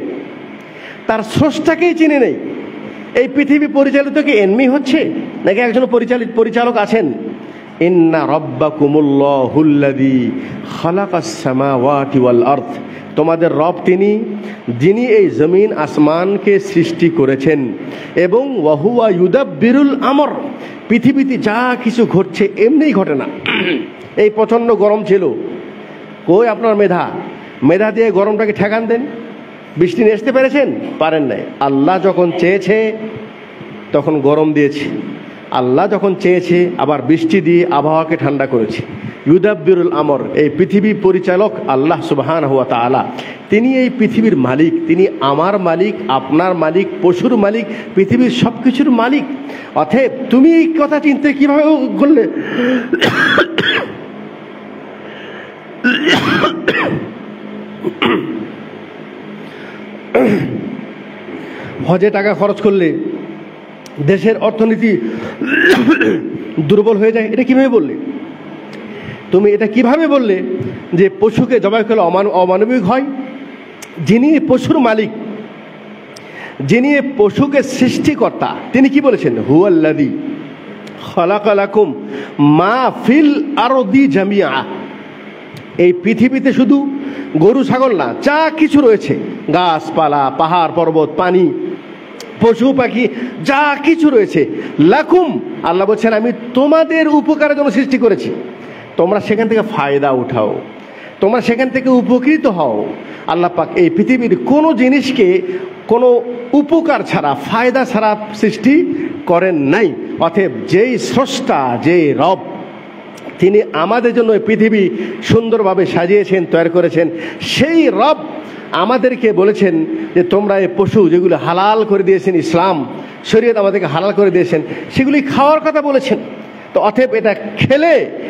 তার স্রষ্টাকেই চিনে নেই। এই পৃথিবী পরিচালিত কি এনমি হচ্ছে, নাকি একজন পরিচালক আছেন? ইন্না রাব্বাকুমুল্লাহুল্লাযী খালাকাস সামাওয়াতি ওয়াল আরদ, তোমাদের রব তিনি যিনি এই জমিন আসমানকে সৃষ্টি করেছেন, এবং ওয়াহুয়া ইউদাব্বিরুল আমর, পৃথিবীতে যা কিছু ঘটছে এমনিই ঘটে না। এই প্রচণ্ড গরম ছিল, কই আপনার মেধা দিয়ে গরমটাকে ঠেকান দেন। বৃষ্টি নিয়ে আসতে পেরেছেন? পারেন নাই। আল্লাহ যখন চেয়েছে তখন গরম দিয়েছে, আল্লাহ যখন চেয়েছে আবার বৃষ্টি দিয়ে আবহাওয়াকে ঠান্ডা করেছে। ইউদাব্বিরুল আমর, এই পৃথিবী পরিচালক আল্লাহ সুবহানাহু ওয়া তাআলা। তিনি এই পৃথিবীর মালিক, তিনি আমার মালিক, আপনার মালিক, পশুর মালিক, পৃথিবীর সব কিছুর মালিক। অতএব তুমি এই কথা চিন্তা কিভাবে করলে? হজে টাকা খরচ করলে দেশের অর্থনীতি দুর্বল হয়ে যায়, এটা কিভাবে বললে? তুমি এটা কিভাবে বললে যে পশুকে জবাই করলে অমানবিক হয়? যিনি পশুর মালিক, যিনি পশুকে সৃষ্টিকর্তা, তিনি কি বলেছেন? হুয়াল্লাযী খালাকা লাকুম মা ফিল আরদি জামিআ, এই পৃথিবীতে শুধু গরু ছাগল না, যা কিছু রয়েছে, গাছপালা, পাহাড় পর্বত, পানি, পশু পাখি, যা কিছু রয়েছে, লাকুম, আল্লাহ বলছেন আমি তোমাদের উপকারের জন্য সৃষ্টি করেছি। তোমরা সেখান থেকে ফায়দা উঠাও, তোমরা সেখান থেকে উপকৃত হও। আল্লাহ পাক এই পৃথিবীর কোনো জিনিসকে কোনো উপকার ছাড়া, ফায়দা ছাড়া সৃষ্টি করেন নাই। অতএব যেই স্রষ্টা, যে রব, তিনি আমাদের জন্য পৃথিবী সুন্দরভাবে সাজিয়েছেন, তৈরি করেছেন, সেই রব আমাদেরকে বলেছেন যে তোমরা এই পশু যেগুলো হালাল করে দিয়েছেন, ইসলাম শরীয়ত আমাদেরকে হালাল করে দিয়েছেন, সেগুলি খাওয়ার কথা বলেছেন। তো অতএব এটা খেলে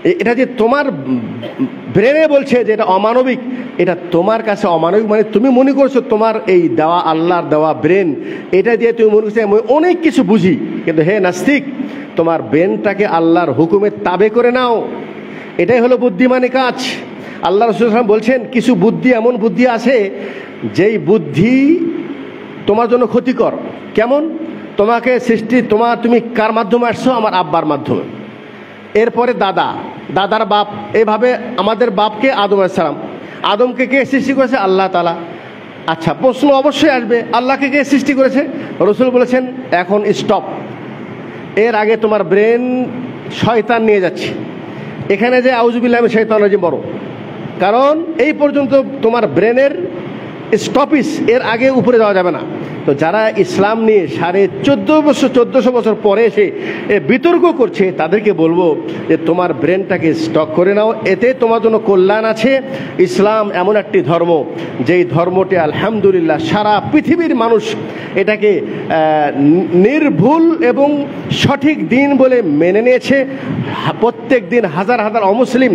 এটা যে তোমার ব্রেনে বলছে যে এটা অমানবিক, এটা তোমার কাছে অমানবিক মানে তুমি মনে করছো তোমার এই দেওয়া আল্লাহর দেওয়া ব্রেন, এটা দিয়ে তুমি মনে করছো আমি অনেক কিছু বুঝি। কিন্তু হে নাস্তিক, তোমার ব্রেনটাকে আল্লাহর হুকুমে তাবে করে নাও, এটাই হলো বুদ্ধিমানী কাজ। আল্লাহ রাসূল সাল্লাল্লাহু আলাইহি ওয়াসাল্লাম বলছেন কিছু বুদ্ধি এমন বুদ্ধি আছে যেই বুদ্ধি তোমার জন্য ক্ষতিকর। কেমন? তোমাকে সৃষ্টি তুমি কার মাধ্যমে আসছো? আমার আব্বার মাধ্যমে, এরপরে দাদার বাপ, এইভাবে আমাদের বাপকে আদম আলাইহিস সালাম, আদমকে কে সৃষ্টি করেছে? আল্লাহ তাআলা। আচ্ছা, প্রশ্ন অবশ্যই আসবে আল্লাহকে কে সৃষ্টি করেছে? রাসূল বলেছেন এখন স্টপ, এর আগে তোমার ব্রেন শয়তান নিয়ে যাচ্ছে, এখানে যে আউযুবিল্লাহি মিনাশ শাইতানির রাজিম বড়, কারণ এই পর্যন্ত তোমার ব্রেনের স্টপিস, এর আগে উপরে যাওয়া যাবে না। তো যারা ইসলাম নিয়ে 1450 বছর পরে এসে বিতর্ক করছে তাদেরকে বলবো যে তোমার ব্রেনটাকে স্টক করে নাও, এতে তোমার জন্য কল্যাণ আছে। ইসলাম এমন একটি ধর্ম যেই ধর্মটি আলহামদুলিল্লাহ সারা পৃথিবীর মানুষ এটাকে নির্ভুল এবং সঠিক দিন বলে মেনে নিয়েছে। প্রত্যেক দিন হাজার হাজার অমুসলিম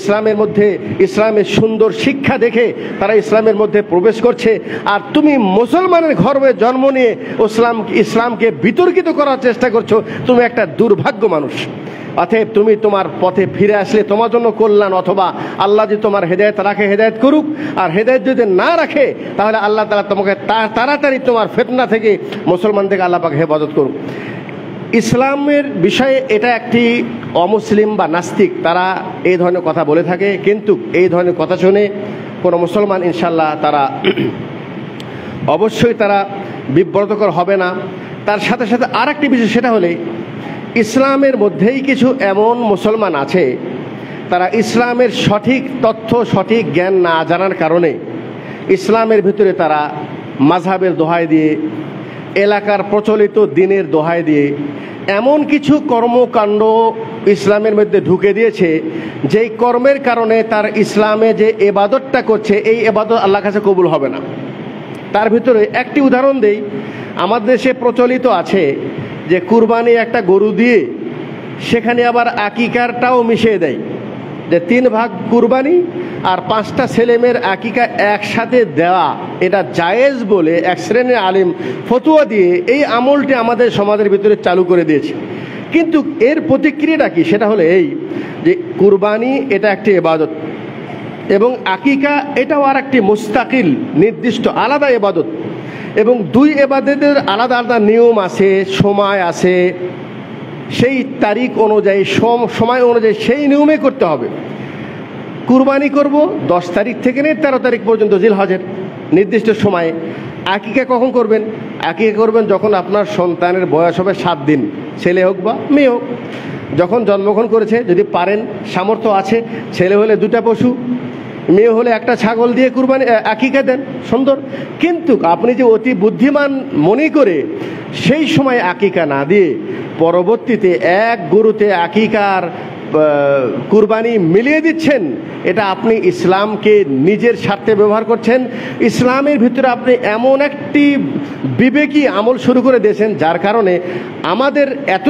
ইসলামের সুন্দর শিক্ষা দেখে তারা ইসলামের মধ্যে প্রবেশ করছে। আর তুমি মুসলমানের ঘরে জন্ম নিয়ে ইসলামকে বিতর্কিত করার চেষ্টা করছো, তুমি একটা দুর্ভাগ্য মানুষ। অতএব তুমি তোমার পথে ফিরে আসলে তোমার জন্য কল্যাণ, অথবা আল্লাহ যদি তোমার হেদায়েত রাখে হেদায়েত করুক, আর হেদায়েত যদি না রাখে তাহলে আল্লাহ তাআলা তোমাকে তাড়াতাড়ি তোমার ফিতনা থেকে, মুসলমান থেকে আল্লাহ পাক হেফাজত করুক। ইসলামের বিষয়ে এটা একটি অমুসলিম বা নাস্তিক তারা এই ধরনের কথা বলে থাকে, কিন্তু এই ধরনের কথা শুনে কোনো মুসলমান ইনশাল্লাহ তারা অবশ্যই তারা বিব্রতকর হবে না। তার সাথে সাথে আর একটি বিষয়, সেটা হলে ইসলামের মধ্যেই কিছু এমন মুসলমান আছে তারা ইসলামের সঠিক তথ্য সঠিক জ্ঞান না জানার কারণে ইসলামের ভিতরে তারা মাযহাবের দোহাই দিয়ে, এলাকার প্রচলিত দিনের দোহাই দিয়ে এমন কিছু কর্মকাণ্ড ইসলামের মধ্যে ঢুকে দিয়েছে যেই কর্মের কারণে তার ইসলামে যে ইবাদতটা করছে এই ইবাদত আল্লাহর কাছে কবুল হবে না। তার ভিতরে একটি উদাহরণ দেই, আমাদের দেশে প্রচলিত আছে যে কুরবানি একটা গরু দিয়ে সেখানে আবার আকিকারটাও মিশিয়ে দেয়, যে 3 ভাগ কুরবানি আর 5টা ছেলেমেয়ের আকিকা একসাথে দেওয়া এটা জায়েজ বলে এক শ্রেণীর আলিম ফতোয়া দিয়ে এই আমলটি আমাদের সমাজের ভিতরে চালু করে দিয়েছে। কিন্তু এর প্রতিক্রিয়াটা কি? সেটা হলো এই যে কুরবানি এটা একটি ইবাদত এবং আকিকা এটাও আর একটি মুস্তাকিল নির্দিষ্ট আলাদা ইবাদত, এবং 2 ইবাদতের আলাদা আলাদা নিয়ম আছে, সময় আছে, সেই তারিখ অনুযায়ী সময় অনুযায়ী সেই নিয়মে করতে হবে। কুরবানি করব 10 তারিখ থেকে নিয়ে 13 তারিখ পর্যন্ত জিলহজের নির্দিষ্ট সময়ে। আকিকা কখন করবেন? আকিকা করবেন যখন আপনার সন্তানের বয়স হবে 7 দিন, ছেলে হোক বা মেয়ে হোক, যখন জন্মগ্রহণ করেছে। যদি পারেন, সামর্থ্য আছে, ছেলে হলে 2টা পশু, মেয়ে হলে একটা ছাগল দিয়ে কুরবানি আকিকা দেন, সুন্দর। কিন্তু আপনি যে অতি বুদ্ধিমান মনে করে সেই সময় আকিকা না দিয়ে পরবর্তীতে এক গরুতে আকিকার কুরবানি মিলিয়ে দিচ্ছেন, এটা আপনি ইসলামকে নিজের স্বার্থে ব্যবহার করছেন। ইসলামের ভিতরে আপনি এমন একটি বিবেকী আমল শুরু করে দিয়েছেন যার কারণে আমাদের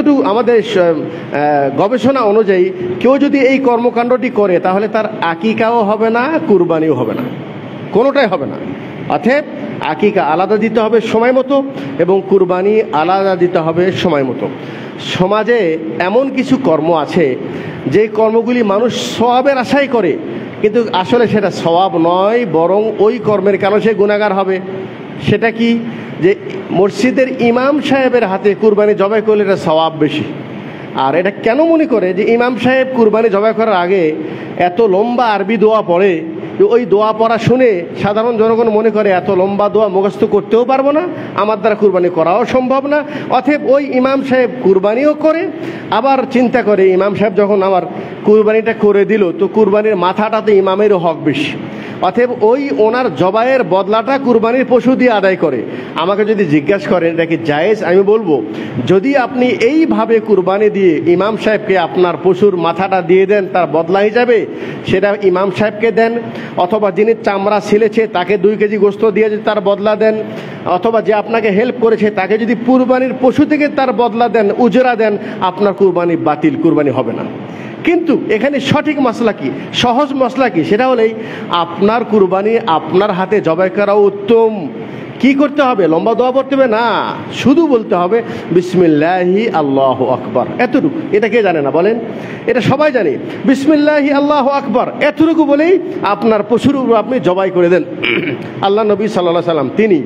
গবেষণা অনুযায়ী কেউ যদি এই কর্মকাণ্ডটি করে তাহলে তার আকিকাও হবে না, কুরবানিও হবে না, কোনোটাই হবে না। অতএব আকিকা আলাদা দিতে হবে সময় মতো এবং কুরবানি আলাদা দিতে হবে সময় মতো। সমাজে এমন কিছু কর্ম আছে যে কর্মগুলি মানুষ সওয়াবের আশাই করে, কিন্তু আসলে সেটা সওয়াব নয়, বরং ওই কর্মের কারণে সে গুনাহগার হবে। সেটা কি? যে মসজিদের ইমাম সাহেবের হাতে কুরবানি জবাই করলে এটা সওয়াব বেশি। আর এটা কেন মনে করে যে ইমাম সাহেব কুরবানি জবাই করার আগে এত লম্বা আরবি দোয়া পড়ে, ওই দোয়া পড়া শুনে সাধারণ জনগণ মনে করে এত লম্বা দোয়া মুখস্থ করতেও পারবো না, আমার দ্বারা কুরবানি করাও সম্ভব না। অতএব ওই ইমাম সাহেব কুরবানিও করে, আবার চিন্তা করে ইমাম সাহেব যখন আমার কুরবানিটা করে দিল তো কুরবানির মাথাটাতে ইমামেরও হক বেশি, অতএব ওই ওনার জবাইয়ের বদলাটা কুরবানির পশু দিয়ে আদায় করে। আমাকে যদি জিজ্ঞাসা করেন এটা কি জায়েজ, আমি বলবো যদি আপনি এইভাবে কুরবানি দিয়ে ইমাম সাহেবকে আপনার পশুর মাথাটা দিয়ে দেন তার বদলা হিসাবে, সেটা ইমাম সাহেবকে দেন, অথবা যিনি চামড়া ছিলেছে তাকে 2 কেজি গোস্ত দিয়ে যদি তার বদলা দেন, অথবা যে আপনাকে হেল্প করেছে তাকে যদি কুরবানির পশু থেকে তার বদলা দেন, উজরা দেন, আপনার কুরবানি বাতিল, কুরবানি হবে না। কিন্তু এখানে সঠিক মশলা কি, সহজ মশলা কি, সেটা হলেই আপনার কুরবানি আপনার হাতে জবাই করা উত্তম। কি করতে হবে? লম্বা দোয়া পড়তে হবে না, শুধু বলতে হবে বিসমিল্লাহি আল্লাহু আকবার, এতটুকু। এটা কে জানে না বলেন? এটা সবাই জানে। বিসমিল্লাহি আল্লাহু আকবার এতটুকু বলেই আপনার পশুর উপর আপনি জবাই করে দেন। আল্লাহ নবী সাল্লাল্লাহু আলাইহি সাল্লাম তিনি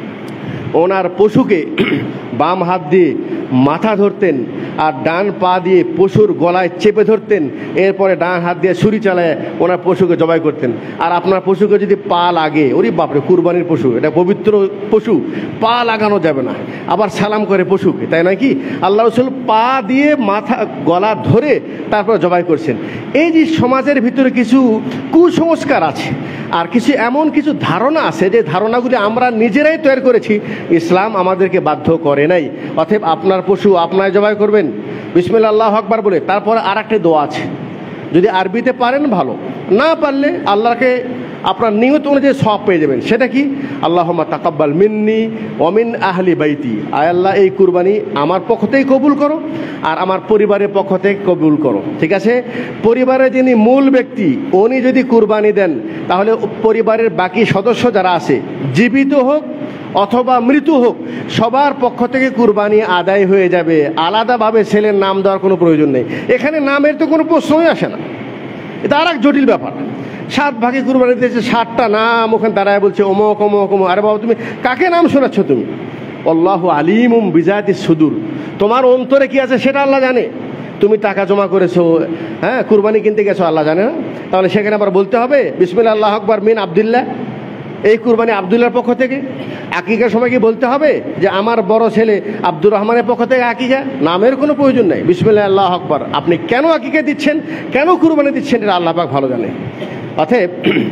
ওনার পশুকে বাম হাত দিয়ে মাথা ধরতেন আর ডান পা দিয়ে পশুর গলায় চেপে ধরতেন, এরপরে ডান হাত দিয়ে ছুরি চালায় ওনার পশুকে জবাই করতেন। আর আপনার পশুকে যদি পা লাগে, ওরে বাপরে, কুরবানির পশু, এটা পবিত্র পশু, পা লাগানো যাবে না। আবার সালাম করে পশুকে, তাই নয় কি? আল্লাহ রাসূল পা দিয়ে মাথা গলা ধরে তারপর জবাই করছেন। এই যে সমাজের ভিতরে কিছু কুসংস্কার আছে আর কিছু এমন কিছু ধারণা আছে যে ধারণাগুলি আমরা নিজেরাই তৈরি করেছি, ইসলাম আমাদেরকে বাধ্য করে নাই। অতএব আপনার পশু আপনার জবাই করবেন বিসমিল্লাহ আল্লাহু আকবার বলে। তারপরে আর একটা দোয়া আছে, যদি আরবিতে পারেন ভালো, না পারলে আল্লাহকে আপনার নিয়ত অনুযায়ী সওয়াব পেয়ে যাবেন। সেটা কি? আল্লাহুম্মা তাকাব্বাল মিন্নি ওয়া মিন আহলি বাইতি, আয় আল্লাহ এই কুরবানি আমার পক্ষ থেকে কবুল করো আর আমার পরিবারের পক্ষ থেকে কবুল করো। ঠিক আছে? পরিবারের যিনি মূল ব্যক্তি উনি যদি কুরবানি দেন, তাহলে পরিবারের বাকি সদস্য যারা আছে, জীবিত হোক অথবা মৃত্যু হোক, সবার পক্ষ থেকে কুরবানি আদায় হয়ে যাবে। আলাদাভাবে ছেলের নাম দেওয়ার কোনো প্রয়োজন নেই। এখানে নামের তো কোনো প্রশ্নই আসে না, এটা আর এক জটিল ব্যাপার। 7 ভাগে কুরবানি দিয়েছে, 7টা নাম ওখানে দাঁড়ায় বলছে অমুক অমুক অমুক। আরে বাবা, তুমি কাকে নাম শোনাচ্ছ? তুমি আল্লাহু আলিমুম বিজাতিস সুদূর, তোমার অন্তরে কি আছে সেটা আল্লাহ জানে। তুমি টাকা জমা করেছো, হ্যাঁ, কুরবানি কিনতে গেছো, আল্লাহ জানে না? তাহলে সেখানে আবার বলতে হবে বিসমিল্লাহ আল্লাহু আকবার মিন আব্দুল্লাহ, এই কুরবানি আব্দুল্লাহর পক্ষ থেকে। আকিকার সময় কি বলতে হবে যে আমার বড় ছেলে আব্দুর রহমানের পক্ষ থেকে আকিকা? নামের কোনো প্রয়োজন নেই। বিসমিল্লাহ আল্লাহু আকবার। আপনি কেন আকিকা দিচ্ছেন, কেন কুরবানি দিচ্ছেন, এটা আল্লাহ পাক ভালো জানে। অতএব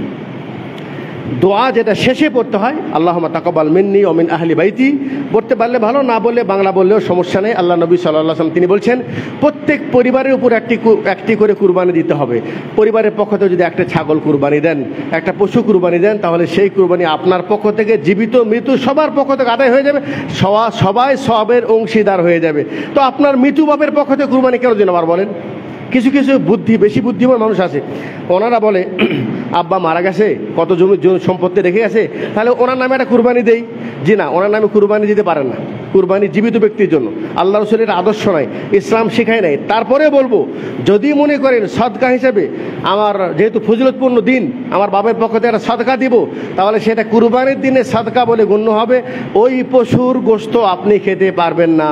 দোয়া যেটা শেষে পড়তে হয়, আল্লাহুম্মা তাকাব্বাল মিন্নি ওয়া মিন আহলি বাইতি, পড়তে পারলে ভালো, না বললে বাংলা বললেও সমস্যা নেই। আল্লাহ নবী সাল্লাল্লাহু আলাইহি ওয়াসাল্লাম তিনি বলছেন প্রত্যেক পরিবারের উপর একটি করে কুরবানি দিতে হবে। পরিবারের পক্ষ থেকে যদি একটা ছাগল কুরবানি দেন, একটা পশু কুরবানি দেন, তাহলে সেই কুরবানি আপনার পক্ষ থেকে জীবিত মৃত্যু সবার পক্ষ থেকে আদায় হয়ে যাবে, সবাই সবের অংশীদার হয়ে যাবে। তো আপনার মৃত্যু বাপের পক্ষ থেকে কুরবানি কেন দিন আবার বলেন? কিছু কিছু বেশি বুদ্ধিমান মানুষ আছে, ওনারা বলে আব্বা মারা গেছে, কত জমি সম্পত্তি রেখে গেছে, তাহলে ওনার নামে একটা কুরবানি দেই। জি না, ওনার নামে কুরবানি দিতে পারেন না। কুরবানি জীবিত ব্যক্তির জন্য, আল্লাহ রাসূলের আদর্শ নয়, ইসলাম শেখায় নাই। তারপরে বলবো, যদি মনে করেন সদকা হিসেবে আমার যেহেতু ফজিলতপূর্ণ দিন, আমার বাবার পক্ষ থেকে একটা সদকা দিব, তাহলে সেটা কুরবানির দিনে সদকা বলে গণ্য হবে। ওই পশুর গোশত আপনি খেতে পারবেন না।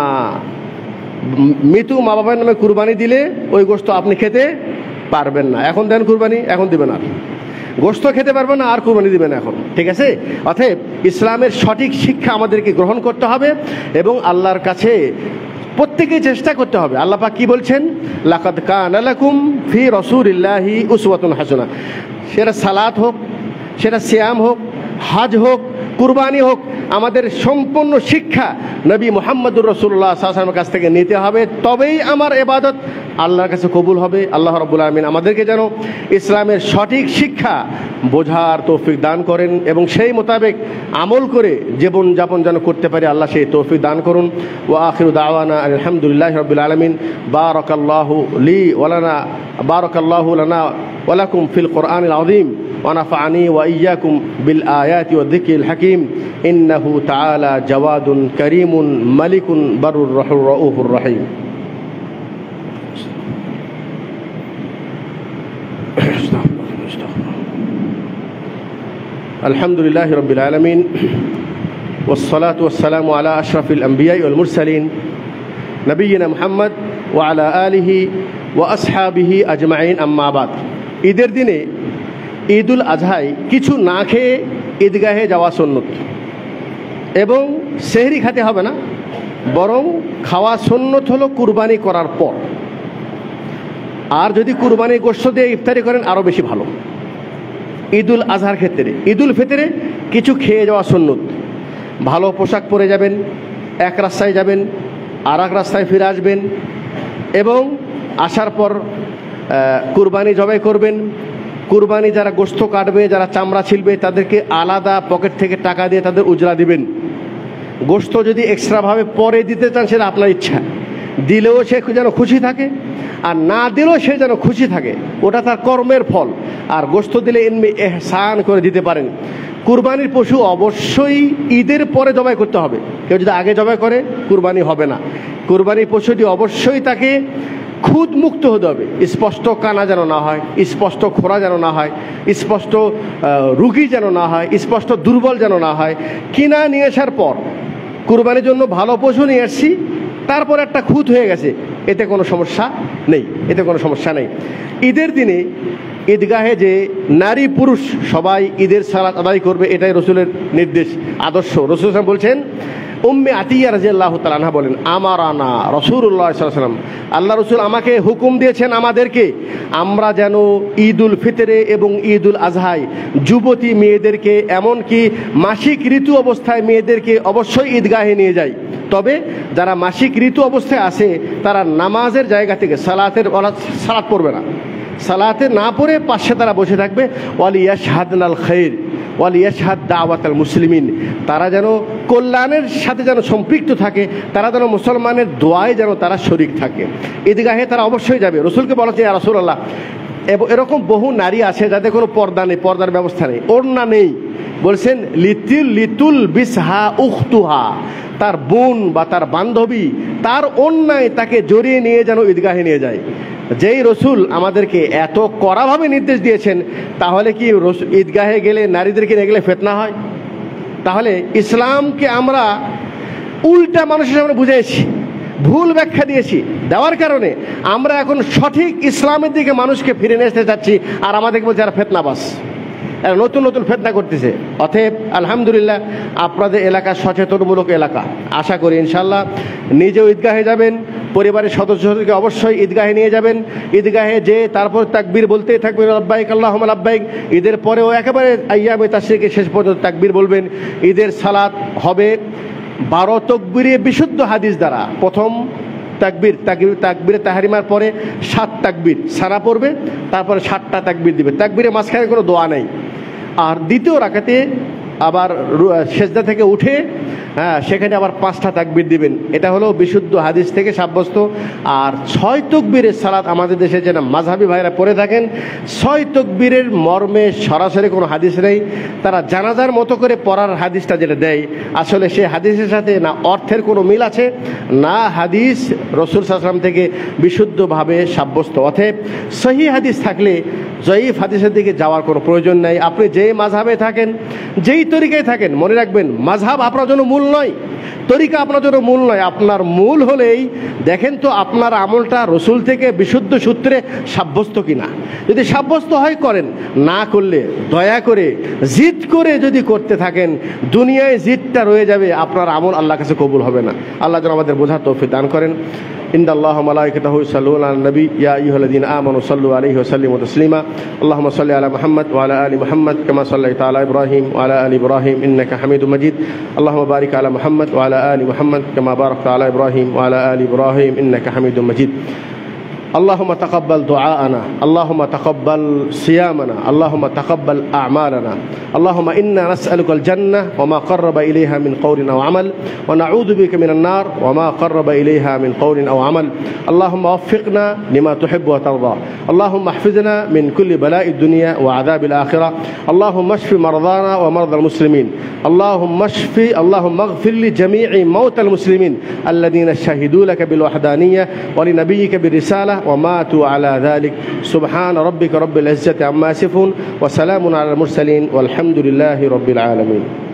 মৃত্যু মা বাবার নামে কুরবানি দিলে ওই গোশত আপনি খেতে পারবেন না। এখন দেন কুরবানি, এখন দিবেন, আর গোশত খেতে পারবেন না, আর কুরবানি দিবেন এখন। ঠিক আছে? অতএব ইসলামের সঠিক শিক্ষা আমাদেরকে গ্রহণ করতে হবে এবং আল্লাহর কাছে প্রত্যেকেই চেষ্টা করতে হবে। আল্লাহ পাক কি বলছেন? লাকাদ কানা লাকুম ফি রাসূলিল্লাহি উসওয়াতুন হাসানাহ। সেটা সালাত হোক, সেটা সিয়াম হোক, হজ হোক, কুরবানি হোক, আমাদের সম্পূর্ণ শিক্ষা নবী মুহাম্মদুর রাসূলুল্লাহ সাল্লাল্লাহু আলাইহি ওয়াসাল্লামের কাছ থেকে নিতে হবে, তবেই আমার ইবাদত আল্লাহর কাছে কবুল হবে। আল্লাহ রাব্বুল আলামিন আমাদেরকে যেন ইসলামের সঠিক শিক্ষা বোঝার তৌফিক দান করেন এবং সেই মোতাবেক আমল করে জীবন যাপন যেন করতে পারি, আল্লাহ সেই তৌফিক দান করুন। ওয়া আখিরু দাওয়ানা আলহামদুলিল্লাহি রাব্বিল আলামিন। বারাকাল্লাহু লানা ওয়া লাকুম ফিল কুরআনিল আযীম ওয়া নাফা'নি ওয়া ইয়্যাকুম বিল আয়াতি ওয়াদ যিকরিল হাকীম। ইন্নাহু তাআলা জাওয়াদুন কারীমুন মালিকুন বারুর রাউফুর রহিম। আলহামদুলিল্লাহি রাব্বিল আলামিন ওয়াসসালাতু ওয়াসসালামু আলা আশরাফিল আমবিয়াই ওয়াল মুরসালিন নবিয়িনা মুহাম্মদ ওয়া আলা আলিহি ওয়া আসহাবিহি আজমাইন, আম্মা বাদ। ঈদের দিনে ঈদুল আজহায় কিছু না খেয়ে ঈদগাহে যাওয়া সুন্নত এবং সেহরি খেতে হবে না, বরং খাওয়া সুন্নত হলো কুরবানি করার পর। আর যদি কুরবানি গোশত দিয়ে ইফতারি করেন আরও বেশি ভালো। ঈদুল আজহার ক্ষেত্রে, ঈদুল ফিতরে কিছু খেয়ে যাওয়া সুন্নত। ভালো পোশাক পরে যাবেন, এক রাস্তায় যাবেন, আর এক রাস্তায় ফিরে আসবেন এবং আসার পর কুরবানি জবাই করবেন। কুরবানি যারা গোশত কাটবে, যারা চামড়া ছিলবে, তাদেরকে আলাদা পকেট থেকে টাকা দিয়ে তাদের উজরা দিবেন। গোশত যদি এক্সট্রাভাবে পরে দিতে চান সেটা আপনার ইচ্ছা, দিলেও সে যেন খুশি থাকে আর না দিলেও সে যেন খুশি থাকে, ওটা তার কর্মের ফল। আর গোশত দিলে এমনি এহসান করে দিতে পারেন। কুরবানির পশু অবশ্যই ঈদের পরে জবাই করতে হবে। কেউ যদি আগে জবাই করে কুরবানি হবে না। কুরবানির পশুটি অবশ্যই তাকে খুদ মুক্ত হতে হবে, স্পষ্ট কানা যেন না হয়, স্পষ্ট খোরা যেন না হয়, স্পষ্ট রুগী যেন না হয়, স্পষ্ট দুর্বল যেন না হয়। কিনা নিয়ে আসার পর কুরবানির জন্য ভালো পশু নিয়ে আসছি, তারপর একটা খুঁত হয়ে গেছে, এতে কোনো সমস্যা নেই, এতে কোনো সমস্যা নেই। ঈদের দিনে ঈদগাহে যে নারী পুরুষ সবাই ঈদের সালাত আদায় করবে, এটাই রসুলের নির্দেশ, আদর্শ। রসুল বলছেন, উম্মে আতিয়া রাদিয়াল্লাহু তাআলা আনহা বলেন, আমারানা রাসূলুল্লাহ সাল্লাল্লাহু আলাইহি ওয়াসাল্লাম, আল্লাহ রসুল আমাকে হুকুম দিয়েছেন আমাদেরকে, আমরা যেন ঈদুল ফিতরে এবং ঈদুল আজহায় যুবতী মেয়েদেরকে, এমনকি মাসিক ঋতু অবস্থায় মেয়েদেরকে অবশ্যই ঈদগাহে নিয়ে যাই। তবে যারা মাসিক ঋতু অবস্থায় আছে তারা নামাজের জায়গা থেকে সালাত পড়বে না, সালাতে না পড়ে পাশে তারা বসে থাকবে। ওয়ালিয়াশহাদনাল খাইর ওয়ালিয়াশহাদ দাওয়াতাল মুসলিমিন, তারা যেন কল্যাণের সাথে যেন সম্পৃক্ত থাকে, তারা যেন মুসলমানের দোয়ায় যেন তারা শরীক থাকে। ঈদগাহে তারা অবশ্যই যাবে। রসুলকে বলা হচ্ছে, ইয়া রাসূলুল্লাহ, এরকম বহু নারী আছে যাদের কোনো পর্দা নেই, পর্দার ব্যবস্থা নেই, ওড়না নেই। বলছেন লিতুল বিসহা উখতুহা, তার বোন বা তার বান্ধবী তার অন্যায় তাকে জড়িয়ে নিয়ে যেন ঈদগাহে নিয়ে যায়। যেই রসুল আমাদেরকে এত কড়াভাবে নির্দেশ দিয়েছেন, তাহলে কি ঈদগাহে গেলে নারীদেরকে নিয়ে গেলে ফিতনা হয়? তাহলে ইসলামকে আমরা উল্টা মানুষের সামনে বুঝিয়েছি, ভুল ব্যাখ্যা দিয়েছি, দেওয়ার কারণে আমরা এখন সঠিক ইসলামের দিকে মানুষকে ফিরে নিয়ে আসতে চাচ্ছি, আর আমাদেরকে বলছে আর ফিতনাবাস, এরা নতুন নতুন ফিতনা করতেছে। অতএব আলহামদুলিল্লাহ আপনাদের এলাকা সচেতনমূলক এলাকা, আশা করি ইনশাল্লাহ নিজেও ঈদগাহে যাবেন, পরিবারের সদস্যদেরকে অবশ্যই ঈদগাহে নিয়ে যাবেন। ঈদগাহে যে তারপর তাকবীর বলতেই থাকবেন, লাব্বাইক আল্লাহুম্মা লাব্বাইক। ঈদের পরেও একেবারে আইয়ামে তাশরিকে শেষ পর্যন্ত তাকবীর বলবেন। ঈদের সালাত হবে 12 তাকবীরে বিশুদ্ধ হাদিস দ্বারা। প্রথম তাকবীরে তাহরিমার পরে 7 তাকবীর সানা পড়বে, তারপরে 7টা তাকবীর দিবে। তাকবীরে মাঝখানে কোনো দোয়া নেই। আর দ্বিতীয় রাকাতে আবার সেজদা থেকে উঠে সেখানে আবার 5টা তাকবীর দিবেন। এটা হলো বিশুদ্ধ হাদিস থেকে সাব্যস্ত। আর 6 তাকবীরের সালাত আমাদের দেশে যেন মাযহাবী ভাইরা পড়ে থাকেন, 6 তাকবীরের মর্মে সরাসরি কোনো হাদিস নেই। তারা জানাজার মতো করে পড়ার হাদিসটা যেটা দেয়, আসলে সেই হাদিসের সাথে না অর্থের কোনো মিল আছে, না হাদিস রাসূল সাল্লাল্লাহু আলাইহি ওয়াসাল্লাম থেকে বিশুদ্ধভাবে সাব্যস্ত। অতএব সহিহ হাদিস থাকলে জয়ীফ হাদিসের দিকে যাওয়ার কোনো প্রয়োজন নাই। আপনি যেই মাযহাবে থাকেন, যেই তরিকায় থাকেন, মনে রাখবেন মাযহাব আপনার জন্য মূল নয়, তরিকা আপনার জন্য মূল নয়। আপনার মূল হলেই দেখেন তো আপনার আমলটা রসুল থেকে বিশুদ্ধ সূত্রে সাব্যস্ত কিনা। যদি সাব্যস্ত হয় করেন, না করলে দয়া করে জিদ করে যদি করতে থাকেন, দুনিয়ায় জিদটা রয়ে যাবে, আপনার আমল আল্লাহর কাছে কবুল হবে না। আল্লাহ যেন আমাদের বোঝার তৌফিক দান করেন। ইন্নাল্লাহা ওয়া মালাইকাতাহু ইউসাল্লুনা আলান নবী ইয়া আইয়ুহাল্লাযীনা আমানু সাল্লু আলাইহি ওয়া সাল্লিমু তাসলিমা। আল্লাহুম্মা সাল্লি আলা মুহাম্মাদ ওয়া আলা আলি মুহাম্মাদ কামা সাল্লাইতা আলা ইব্রাহিম ওয়া আলা আলি ইব্রাহিম ইন্নাকা হামিদুম মাজিদ। আল্লাহুম্মা বারিক আলা মুহাম্মাদ ওয়া আলা আলি মুহাম্মাদ কামা বারাকতা আলা ইব্রাহিম ওয়া আলা আলি ইব্রাহিম ইন্নাকা হামিদুম মাজিদ। اللهم تقبل دعاءنا، اللهم تقبل صيامنا، اللهم تقبل أعمالنا. اللهم إنا نسألك الجنة وما قرب إليها من قول أو عمل، ونعوذ بك من النار وما قرب إليها من قول أو عمل. اللهم وفقنا لما تحب وترضى. اللهم احفظنا من كل بلاء الدنيا وعذاب الآخرة. اللهم اشف مرضانا ومرضى المسلمين. اللهم اغفر لجميع موتى المسلمين الذين شهدوا لك بالوحدانية ولنبيك بالرسالة وماتوا على ذلك. سبحان ربك رب العزة عما يصفون وسلام على المرسلين والحمد لله رب العالمين.